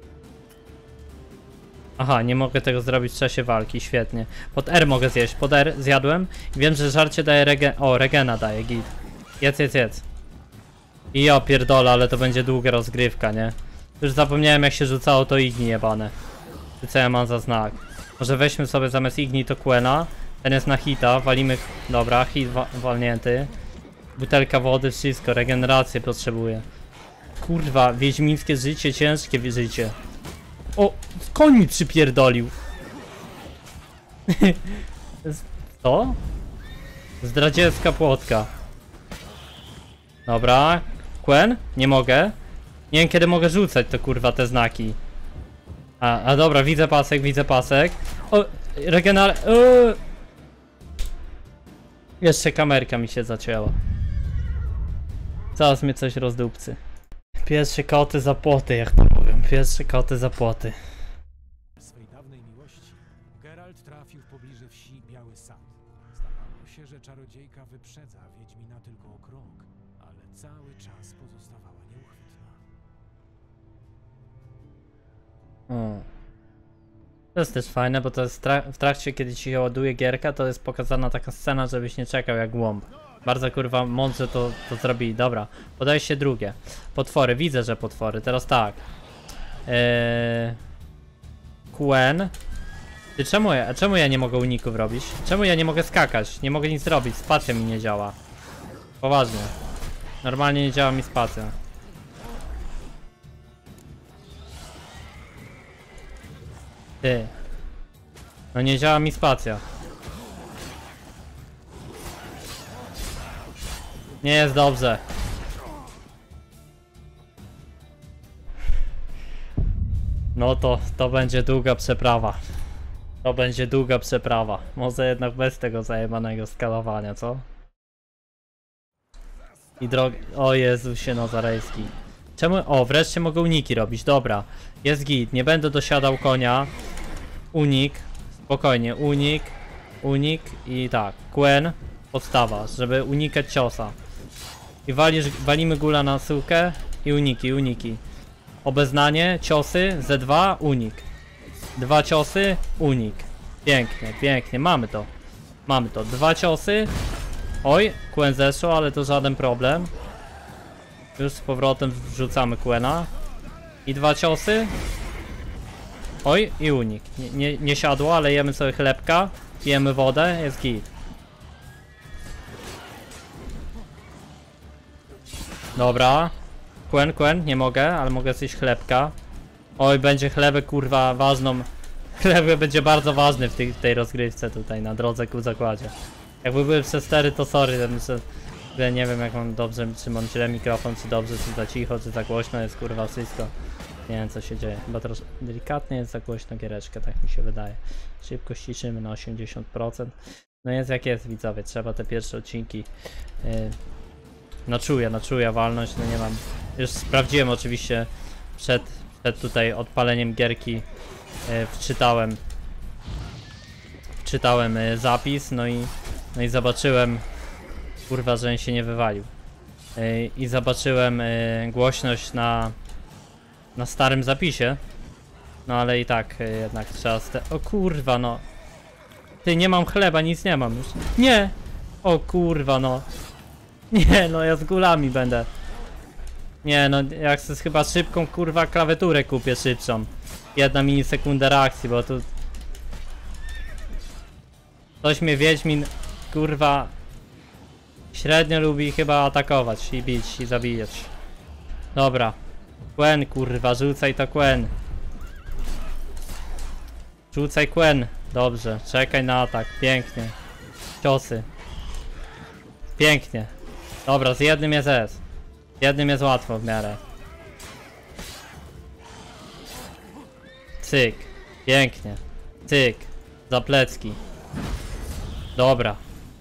Speaker 1: Aha, nie mogę tego zrobić w czasie walki, świetnie. Pod R mogę zjeść, pod R zjadłem. Wiem, że żarcie daje regen... O, regena daje, git. Jedz, jedz, jedz. I ja pierdolę, ale to będzie długa rozgrywka, nie? Już zapomniałem, jak się rzucało to Igni jebane. I co ja mam za znak? Może weźmy sobie zamiast Igni to Quena. Ten jest na hita, walimy... Dobra, hit wa walnięty. Butelka wody, wszystko, regenerację potrzebuję. Kurwa, wiedźmińskie życie, ciężkie życie. O, koń mi przypierdolił. Co? Zdradziecka płotka. Dobra. Quen? Nie mogę. Nie wiem, kiedy mogę rzucać to, kurwa, te znaki. A, a dobra, widzę pasek, widzę pasek. O, regener... Yy. Jeszcze kamerka mi się zacięła. Zaraz mnie coś rozdupcy. Pierwsze koty za płoty, jak to mówią. Pierwsze koty za płoty.
Speaker 8: Swej dawnej miłości Geralt trafił w pobliże wsi Biały Sad. Zdawało się, że czarodziejka wyprzedza Wiedźmina tylko o krok, ale cały czas pozostawała nieuchwytna.
Speaker 1: O. To jest też fajne, bo to jest tra w trakcie, kiedy ci się ładuje gierka, to jest pokazana taka scena, żebyś nie czekał jak głąb. Bardzo kurwa mądrze to, to zrobili. Dobra, podaje się drugie. Potwory, widzę, że potwory. Teraz tak. Eee... Quen. Ty czemu ja, czemu ja nie mogę uników robić? Czemu ja nie mogę skakać? Nie mogę nic robić, spacja mi nie działa. Poważnie. Normalnie nie działa mi spacja. Ty. No nie działa mi spacja. Nie jest dobrze. No to, to będzie długa przeprawa. To będzie długa przeprawa. Może jednak bez tego zajebanego skalowania, co? I drogi... O Jezusie Nazarejski. Czemu... O, wreszcie mogę uniki robić, dobra. Jest git, nie będę dosiadał konia. Unik. Spokojnie, unik. Unik i tak. Quen. Podstawa, żeby unikać ciosa. I walisz, walimy gula na syłkę i uniki, uniki. Obeznanie, ciosy, Z dwa, unik. Dwa ciosy, unik. Pięknie, pięknie, mamy to. Mamy to, dwa ciosy. Oj, Quen zeszło, ale to żaden problem. Już z powrotem wrzucamy Quena. I dwa ciosy. Oj, i unik. Nie, nie, nie siadło, ale jemy sobie chlebka. Pijemy wodę, jest git. Dobra. Quen, Quen, nie mogę, ale mogę zjeść chlebka. Oj, będzie chlebek, kurwa, ważną. Chlebek będzie bardzo ważny w tej, tej rozgrywce tutaj, na drodze ku zakładzie. Jakby były przestery, to sorry, ja myślę, że nie wiem jak mam dobrze, czy mam źle mikrofon, czy dobrze, czy za cicho, czy za głośno jest, kurwa, wszystko. Nie wiem co się dzieje, chyba troszkę delikatnie jest za głośno giereczka, tak mi się wydaje. Szybko ściszymy na osiemdziesiąt procent. No jest jak jest, widzowie, trzeba te pierwsze odcinki yy, na czuja, na czuja walność, no nie mam. Już sprawdziłem oczywiście przed, przed tutaj odpaleniem gierki, yy, wczytałem wczytałem yy, zapis, no i no i zobaczyłem, kurwa, że on się nie wywalił. Yy, I zobaczyłem yy, głośność na na starym zapisie. No ale i tak yy, jednak trzeba ste... O kurwa, no. Ty, nie mam chleba, nic nie mam już. Nie! O kurwa, no. Nie, no ja z gulami będę. Nie no, jak chcę chyba szybką kurwa klawiaturę kupię szybszą. Jedna milisekunda reakcji, bo tu... Coś mnie Wiedźmin kurwa średnio lubi chyba atakować i bić i zabijać. Dobra. Quen kurwa, rzucaj to Quen. Rzucaj Quen. Dobrze, czekaj na atak, pięknie. Ciosy. Pięknie. Dobra, z jednym jest S. Z jednym jest łatwo w miarę. Cyk. Pięknie. Cyk. Za plecki. Dobra.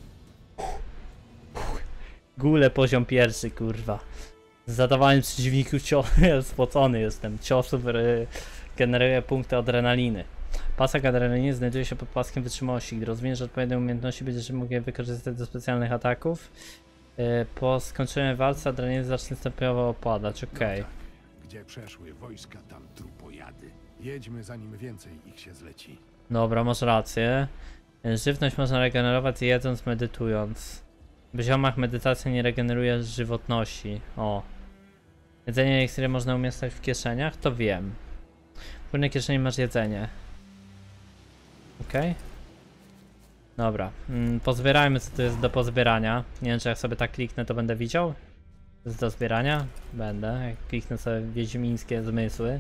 Speaker 1: Gule poziom pierwszy, kurwa. Z zadawaniem przeciwników ciosów. Spocony jestem. Ciosów y, generuje punkty adrenaliny. Pasek adrenaliny znajduje się pod paskiem wytrzymałości. Gdy rozwiniesz odpowiednie umiejętności, będziesz mógł je wykorzystać do specjalnych ataków. Y, po skończeniu walce adrenaliny zacznie stopniowo opadać. Okej.
Speaker 5: No tak. Gdzie przeszły wojska, tam trupojady. Jedźmy, zanim więcej ich się zleci.
Speaker 1: Dobra, masz rację. Żywność można regenerować jedząc, medytując. W ziomach medytacja nie regeneruje żywotności. O. Jedzenie eliksiry można umieszczać w kieszeniach? To wiem. W górnej kieszeni masz jedzenie. Okej. Okay. Dobra. Mm, pozbierajmy, co tu jest do pozbierania. Nie wiem, czy jak sobie tak kliknę, to będę widział. To jest do zbierania? Będę. Jak kliknę sobie wiedźmińskie zmysły.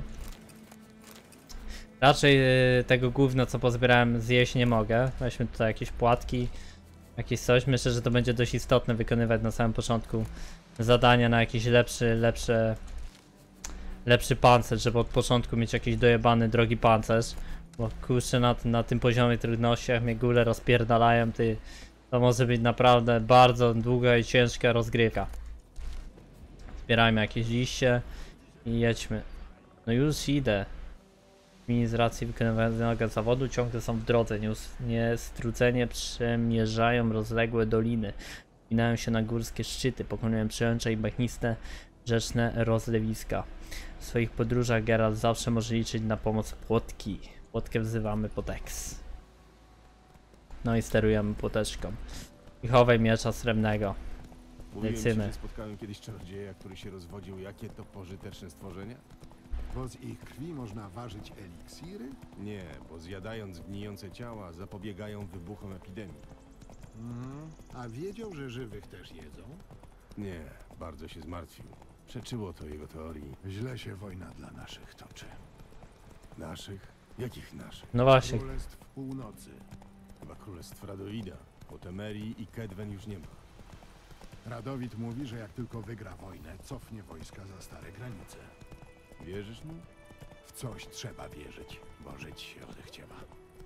Speaker 1: Raczej y, tego gówna, co pozbierałem, zjeść nie mogę. Weźmy tutaj jakieś płatki. Jakieś coś. Myślę, że to będzie dość istotne wykonywać na samym początku zadania na jakiś lepszy, lepszy, lepszy pancerz, żeby od początku mieć jakiś dojebany, drogi pancerz. Bo kurczę, na, na tym poziomie trudności, jak mnie góle rozpierdalają, ty, to może być naprawdę bardzo długa i ciężka rozgrywka. Zbierajmy jakieś liście i jedźmy. No już idę. Z racji wykonywanego zawodu ciągle są w drodze, niestrudzenie przemierzają rozległe doliny, wspinają się na górskie szczyty, pokonują przełęcze i bagniste rzeczne rozlewiska. W swoich podróżach Geralt zawsze może liczyć na pomoc płotki. Płotkę wzywamy Podex. No i sterujemy płoteczką. I chowaj miecza srebrnego.
Speaker 3: Mówiłem ci,
Speaker 1: Lecimy.
Speaker 3: że spotkałem kiedyś czarodzieja, który się rozwodził. Jakie to pożyteczne stworzenia?
Speaker 5: Bo z ich krwi można ważyć eliksiry?
Speaker 3: Nie, bo zjadając gnijące ciała zapobiegają wybuchom epidemii.
Speaker 5: Mhm. A wiedział, że żywych też jedzą?
Speaker 3: Nie, bardzo się zmartwił. Przeczyło to jego teorii.
Speaker 5: Źle się wojna dla naszych toczy.
Speaker 3: Naszych? Jakich naszych?
Speaker 1: No właśnie.
Speaker 5: Królestw Północy.
Speaker 3: Chyba królestw Radoida. Po Temerii i Kedwen już nie ma.
Speaker 5: Radowid mówi, że jak tylko wygra wojnę, cofnie wojska za stare granice.
Speaker 3: Wierzysz mu?
Speaker 5: W coś trzeba wierzyć, bo żyć się odechciewa.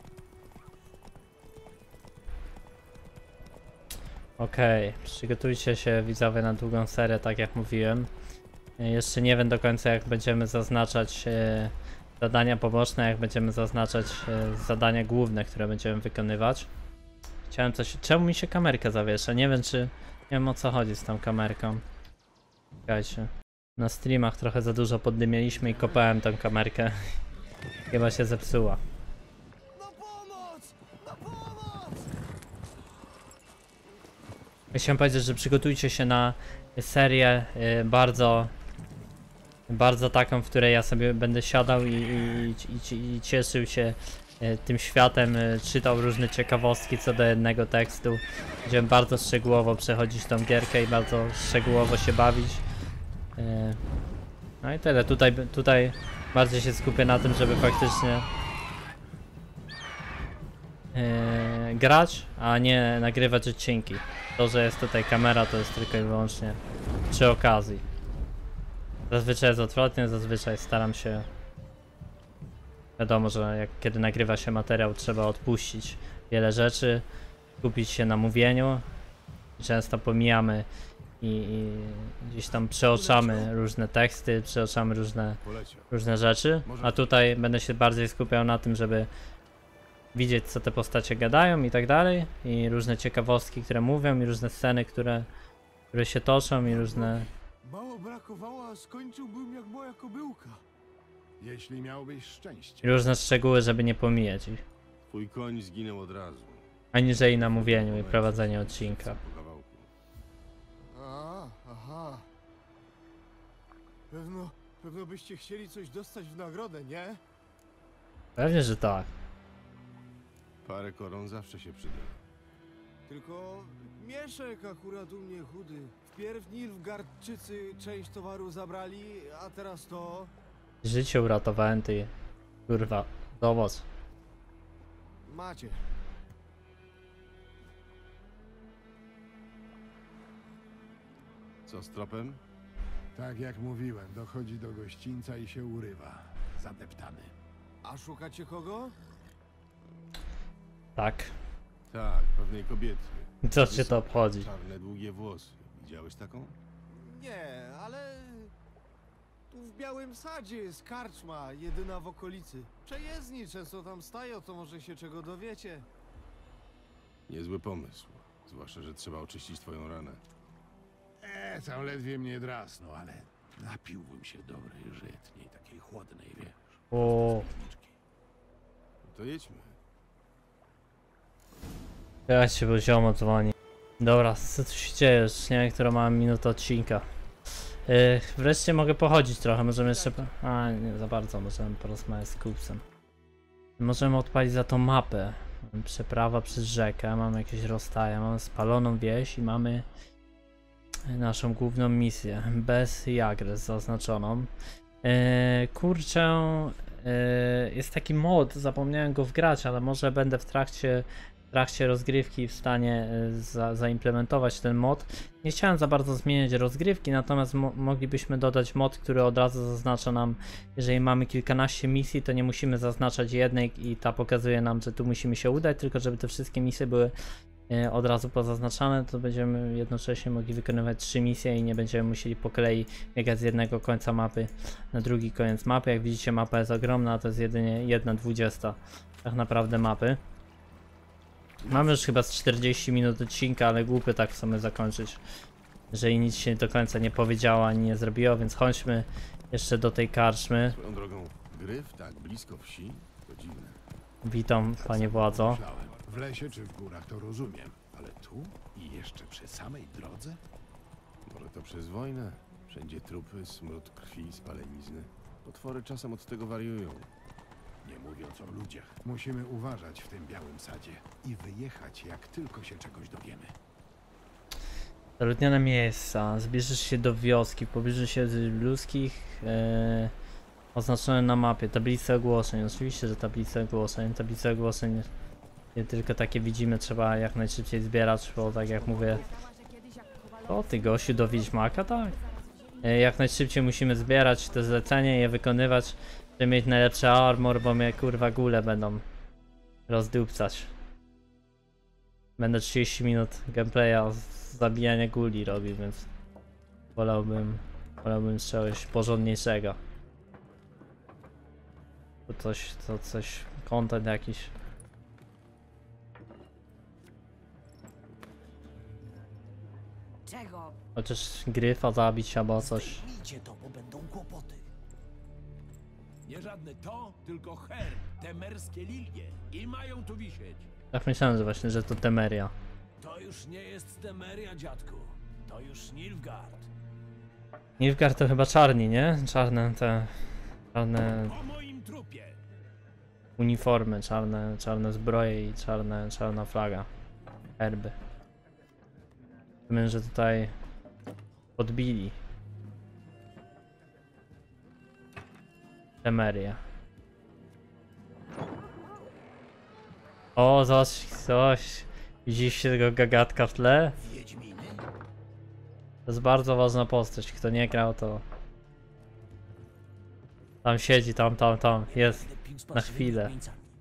Speaker 1: Okej, okay. Przygotujcie się widzowie na długą serię, tak jak mówiłem. Jeszcze nie wiem do końca, jak będziemy zaznaczać e, zadania poboczne, jak będziemy zaznaczać e, zadania główne, które będziemy wykonywać. Chciałem coś... Czemu mi się kamerka zawiesza? Nie wiem, czy... Nie wiem, o co chodzi z tą kamerką. Czekajcie. Na streamach trochę za dużo poddymieliśmy i kopałem tą kamerkę. Chyba się zepsuła. Chciałem powiedzieć, że przygotujcie się na serię y, bardzo bardzo taką, w której ja sobie będę siadał i, i, i, i cieszył się y, tym światem, y, czytał różne ciekawostki co do jednego tekstu. Będziemy bardzo szczegółowo przechodzić tą gierkę i bardzo szczegółowo się bawić. Y, no i tyle. Tutaj, tutaj bardziej się skupię na tym, żeby faktycznie Yy, grać, a nie nagrywać odcinki. To, że jest tutaj kamera, to jest tylko i wyłącznie przy okazji. Zazwyczaj jest odwrotnie, zazwyczaj staram się... Wiadomo, że jak, kiedy nagrywa się materiał, trzeba odpuścić wiele rzeczy, skupić się na mówieniu. Często pomijamy i, i gdzieś tam przeoczamy różne teksty, przeoczamy różne, różne rzeczy, a tutaj będę się bardziej skupiał na tym, żeby widzieć, co te postacie gadają i tak dalej, i różne ciekawostki, które mówią, i różne sceny, które, które się toczą, i różne...
Speaker 5: Mało brakowało, a skończyłbym jak moja kobyłka. Jeśli miałbyś szczęście.
Speaker 1: i różne szczegóły, żeby nie pomijać ich.
Speaker 3: Twój koń zginął od razu.
Speaker 1: Aniżeli na mówieniu i prowadzeniu odcinka.
Speaker 3: Po kawałku.
Speaker 5: A, aha.
Speaker 9: Pewno, pewno byście chcieli coś dostać w nagrodę, nie?
Speaker 1: Pewnie, że tak.
Speaker 3: Parę koron zawsze się przyda.
Speaker 9: Tylko Mieszek akurat u mnie chudy. Wpierw Nilfgaardczycy część towaru zabrali, a teraz to...
Speaker 1: Życie uratowałem, ty. Kurwa. Zobacz.
Speaker 9: Macie.
Speaker 3: Co z tropem?
Speaker 5: Tak jak mówiłem, dochodzi do gościńca i się urywa. Zadeptany.
Speaker 9: A szukacie kogo?
Speaker 1: Tak.
Speaker 3: Tak, pewnej kobiety.
Speaker 1: Co cię to obchodzi?
Speaker 3: Czarne, długie włosy. Widziałeś taką?
Speaker 9: Nie, ale... Tu w Białym Sadzie jest karczma, jedyna w okolicy. Przejezdni często tam stają, to może się czego dowiecie.
Speaker 3: Niezły pomysł. Zwłaszcza, że trzeba oczyścić twoją ranę.
Speaker 5: E, tam ledwie mnie drasnął, ale napiłbym się dobrej żytniej, takiej chłodnej, wiesz.
Speaker 1: O,
Speaker 3: No to jedźmy.
Speaker 1: ja się bo ziomo dzwoni. Dobra, co tu się dzieje? Już nie wiem, która mam minutę odcinka. Yy, wreszcie mogę pochodzić trochę, możemy jeszcze... po- A, nie za bardzo, możemy porozmawiać z kupcem. Możemy odpalić za tą mapę. Przeprawa przez rzekę, mamy jakieś rozstaje, mamy spaloną wieś i mamy naszą główną misję, bez Jagres zaznaczoną. Yy, kurczę, yy, jest taki mod, zapomniałem go wgrać, ale może będę w trakcie w trakcie rozgrywki w stanie y, za, zaimplementować ten mod. Nie chciałem za bardzo zmieniać rozgrywki, natomiast mo moglibyśmy dodać mod, który od razu zaznacza nam, jeżeli mamy kilkanaście misji, to nie musimy zaznaczać jednej i ta pokazuje nam, że tu musimy się udać, tylko żeby te wszystkie misje były y, od razu pozaznaczane, to będziemy jednocześnie mogli wykonywać trzy misje i nie będziemy musieli po kolei biegać z jednego końca mapy na drugi koniec mapy. Jak widzicie, mapa jest ogromna, a to jest jedynie jedna dwudziesta tak naprawdę mapy. Mamy już chyba z czterdzieści minut odcinka, ale głupio tak w sumie zakończyć, jeżeli nic się do końca nie powiedziało ani nie zrobiło, więc chodźmy jeszcze do tej karczmy.
Speaker 3: Swoją drogą, gryf tak blisko wsi? To dziwne.
Speaker 1: Witam, panie władzo.
Speaker 5: Myślałem, w lesie czy w górach to rozumiem, ale tu i jeszcze przy samej drodze?
Speaker 3: Może to przez wojnę? Wszędzie trupy, smród krwi, spalenizny. Potwory czasem od tego wariują.
Speaker 5: Nie mówiąc o ludziach. Musimy uważać w tym Białym Sadzie i wyjechać, jak tylko się czegoś dowiemy.
Speaker 1: Zaludnione miejsca, zbliżysz się do wioski, w pobliżu siedlisk ludzkich, e, oznaczone na mapie, tablice ogłoszeń, oczywiście, że tablice ogłoszeń, tablice ogłoszeń nie tylko takie widzimy, trzeba jak najszybciej zbierać, bo tak jak mówię, o ty gościu do Wiedźmaka, tak? E, jak najszybciej musimy zbierać te zlecenie i je wykonywać, żeby mieć najlepszy armor, bo mnie kurwa góle będą rozdupcać. Będę trzydzieści minut gameplaya z zabijania guli robił, więc wolałbym, wolałbym czegoś porządniejszego. To coś, to coś, content jakiś.
Speaker 10: Czego?
Speaker 1: Chociaż gryfa zabić albo coś.
Speaker 10: Zdejmijcie to, bo będą kłopoty.
Speaker 11: Nie żadne to, tylko her, te merskie lilie. I mają tu wisieć.
Speaker 1: Tak myślałem, że właśnie, że to Temeria.
Speaker 11: To już nie jest Temeria, dziadku. To już Nilfgaard.
Speaker 1: Nilfgaard to chyba czarni, nie? Czarne te... Czarne
Speaker 11: Po moim trupie.
Speaker 1: uniformy, czarne, czarne zbroje i czarne, czarna flaga. Herby. Myślę, że tutaj podbili Temeria. O, zobacz, coś. Widzieliście tego gagatka w tle?
Speaker 10: Wiedźminy?
Speaker 1: To jest bardzo ważna postać. Kto nie grał, to... Tam siedzi, tam, tam, tam. Jest. Na chwilę.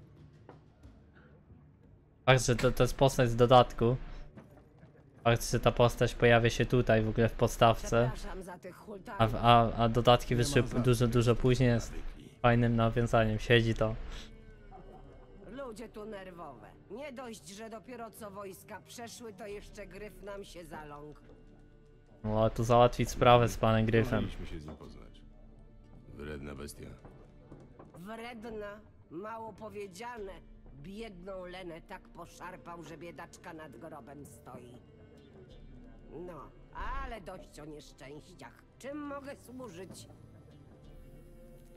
Speaker 1: Fakt, że to, to jest postać z dodatku. Fakt, że ta postać pojawia się tutaj w ogóle w podstawce.
Speaker 10: Przepraszam za tych
Speaker 1: A,
Speaker 10: hultajów.
Speaker 1: a, a dodatki wyszły dużo, dużo później. Jest fajnym nawiązaniem. Siedzi to.
Speaker 10: Ludzie tu nerwowe. Nie dość, że dopiero co wojska przeszły, to jeszcze gryf nam się zaląkł.
Speaker 1: No, a tu załatwić sprawę z panem Gryfem.
Speaker 3: Powinniśmy się z nim poznać. Wredna bestia.
Speaker 10: Wredna, mało powiedziane. Biedną Lenę tak poszarpał, że biedaczka nad grobem stoi. No, ale dość o nieszczęściach. Czym mogę służyć?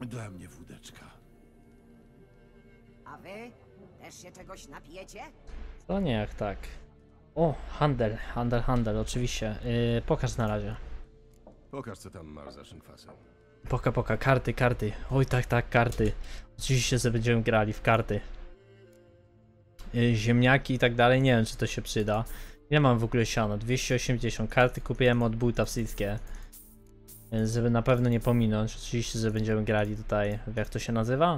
Speaker 5: Dla mnie wódeczka.
Speaker 10: A wy? Też się czegoś napijecie?
Speaker 1: To nie jak tak. O, handel, handel, handel, oczywiście. Yy, pokaż na razie.
Speaker 3: Pokaż, co tam masz za szynkwasem.
Speaker 1: Poka, poka, karty, karty. Oj, tak, tak, karty. Oczywiście, że będziemy grali w karty. Yy, ziemniaki i tak dalej, nie wiem, czy to się przyda. Ile mam w ogóle siano? dwieście osiemdziesiąt. Karty kupiłem od buta wszystkie. Yy, żeby na pewno nie pominąć. Oczywiście, że będziemy grali tutaj. Jak to się nazywa?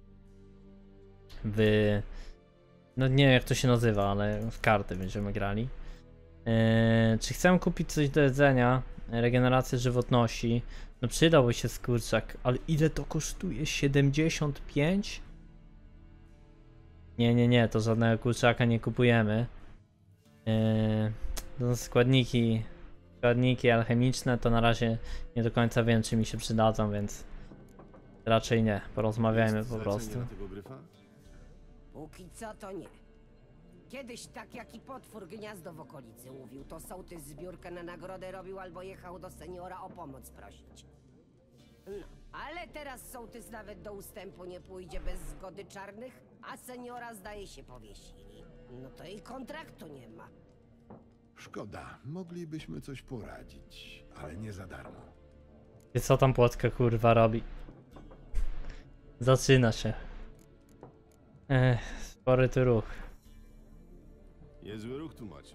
Speaker 1: W... No nie wiem, jak to się nazywa, ale w karty będziemy grali. Yy, czy chcę kupić coś do jedzenia? Regenerację żywotności. No przydałby się skurczak, ale ile to kosztuje? siedemdziesiąt pięć? Nie, nie, nie, to żadnego kurczaka nie kupujemy. Yy, no składniki, składniki alchemiczne to na razie nie do końca wiem, czy mi się przydadzą, więc raczej nie. Porozmawiajmy
Speaker 3: Jest
Speaker 1: po
Speaker 3: zlecenie
Speaker 1: prostu.
Speaker 3: na tego gryfa?
Speaker 10: Póki co to nie. Kiedyś tak jak i potwór gniazdo w okolicy mówił, to sołtys zbiórkę na nagrodę robił albo jechał do seniora o pomoc prosić. No, ale teraz sołtys nawet do ustępu nie pójdzie bez zgody czarnych, a seniora zdaje się powiesili. No to i kontraktu nie ma.
Speaker 5: Szkoda, moglibyśmy coś poradzić, ale nie za darmo.
Speaker 1: I co tam płotka kurwa robi? Zaczyna się. Ech, spory tu ruch.
Speaker 3: Niezły ruch tu macie.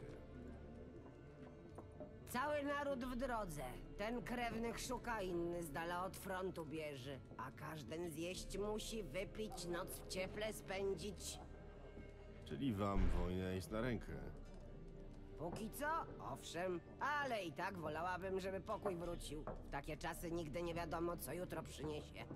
Speaker 10: Cały naród w drodze. Ten krewnych szuka, inny z dala od frontu bierze. A każdy zjeść musi, wypić, noc w cieple spędzić.
Speaker 3: Czyli wam wojna jest na rękę.
Speaker 10: Póki co, owszem, ale i tak wolałabym, żeby pokój wrócił. W takie czasy nigdy nie wiadomo, co jutro przyniesie.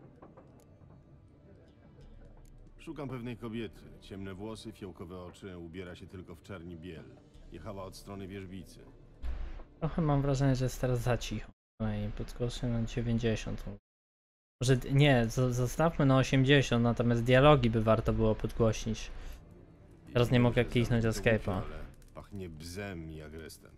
Speaker 3: Szukam pewnej kobiety. Ciemne włosy, fiołkowe oczy, ubiera się tylko w czerni biel. Jechała od strony wierzbicy.
Speaker 1: Trochę mam wrażenie, że jest teraz za cicho. No i podskoczę na dziewięćdziesiąt. Może nie, z- zostawmy na osiemdziesiąt, natomiast dialogi by warto było podgłośnić. Teraz nie mogę kliknąć escape'a.
Speaker 3: Ale pachnie bzem i agrestem.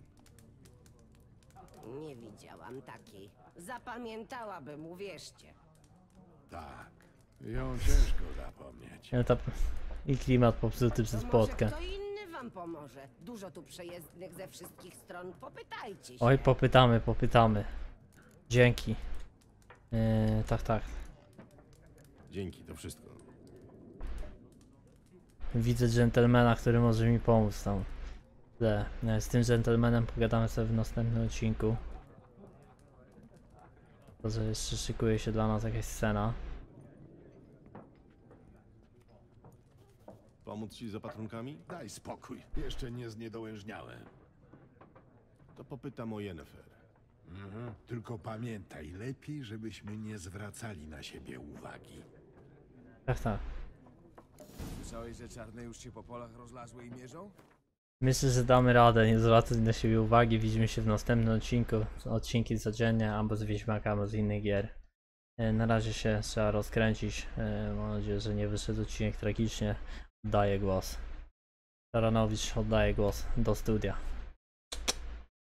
Speaker 10: Nie widziałam takiej. Zapamiętałabym, uwierzcie.
Speaker 5: Tak, ją ciężko zapomnieć.
Speaker 1: Ale ta... I klimat popsuty przez
Speaker 10: To może
Speaker 1: płotkę.
Speaker 10: kto inny wam pomoże. Dużo tu przejezdnych ze wszystkich stron. Popytajcie się.
Speaker 1: Oj, popytamy, popytamy. Dzięki. Yy, tak, tak.
Speaker 3: Dzięki, to wszystko.
Speaker 1: Widzę dżentelmena, który może mi pomóc tam. Źle. Z tym dżentelmenem pogadamy sobie w następnym odcinku. To, że jeszcze szykuje się dla nas jakaś scena.
Speaker 3: Pomóc ci z opatrunkami?
Speaker 5: Daj spokój, jeszcze nie zniedołężniałem.
Speaker 3: To popytam o Yennefer.
Speaker 5: Mhm. Tylko pamiętaj, lepiej, żebyśmy nie zwracali na siebie uwagi.
Speaker 1: Tak, tak.
Speaker 11: Słyszałeś, że czarne już się po polach rozlazły i mierzą?
Speaker 1: Myślę, że damy radę, nie zwracać na siebie uwagi. Widzimy się w następnym odcinku. Odcinki codziennie, albo z Wiedźmaka, albo z innych gier. E, Na razie się trzeba rozkręcić. E, Mam nadzieję, że nie wyszedł odcinek tragicznie. Oddaję głos. Taranowicz oddaje głos do studia.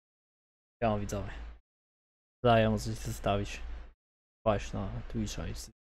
Speaker 1: Ja widzowie. Daję mu coś zostawić. Właśnie na Twitcha i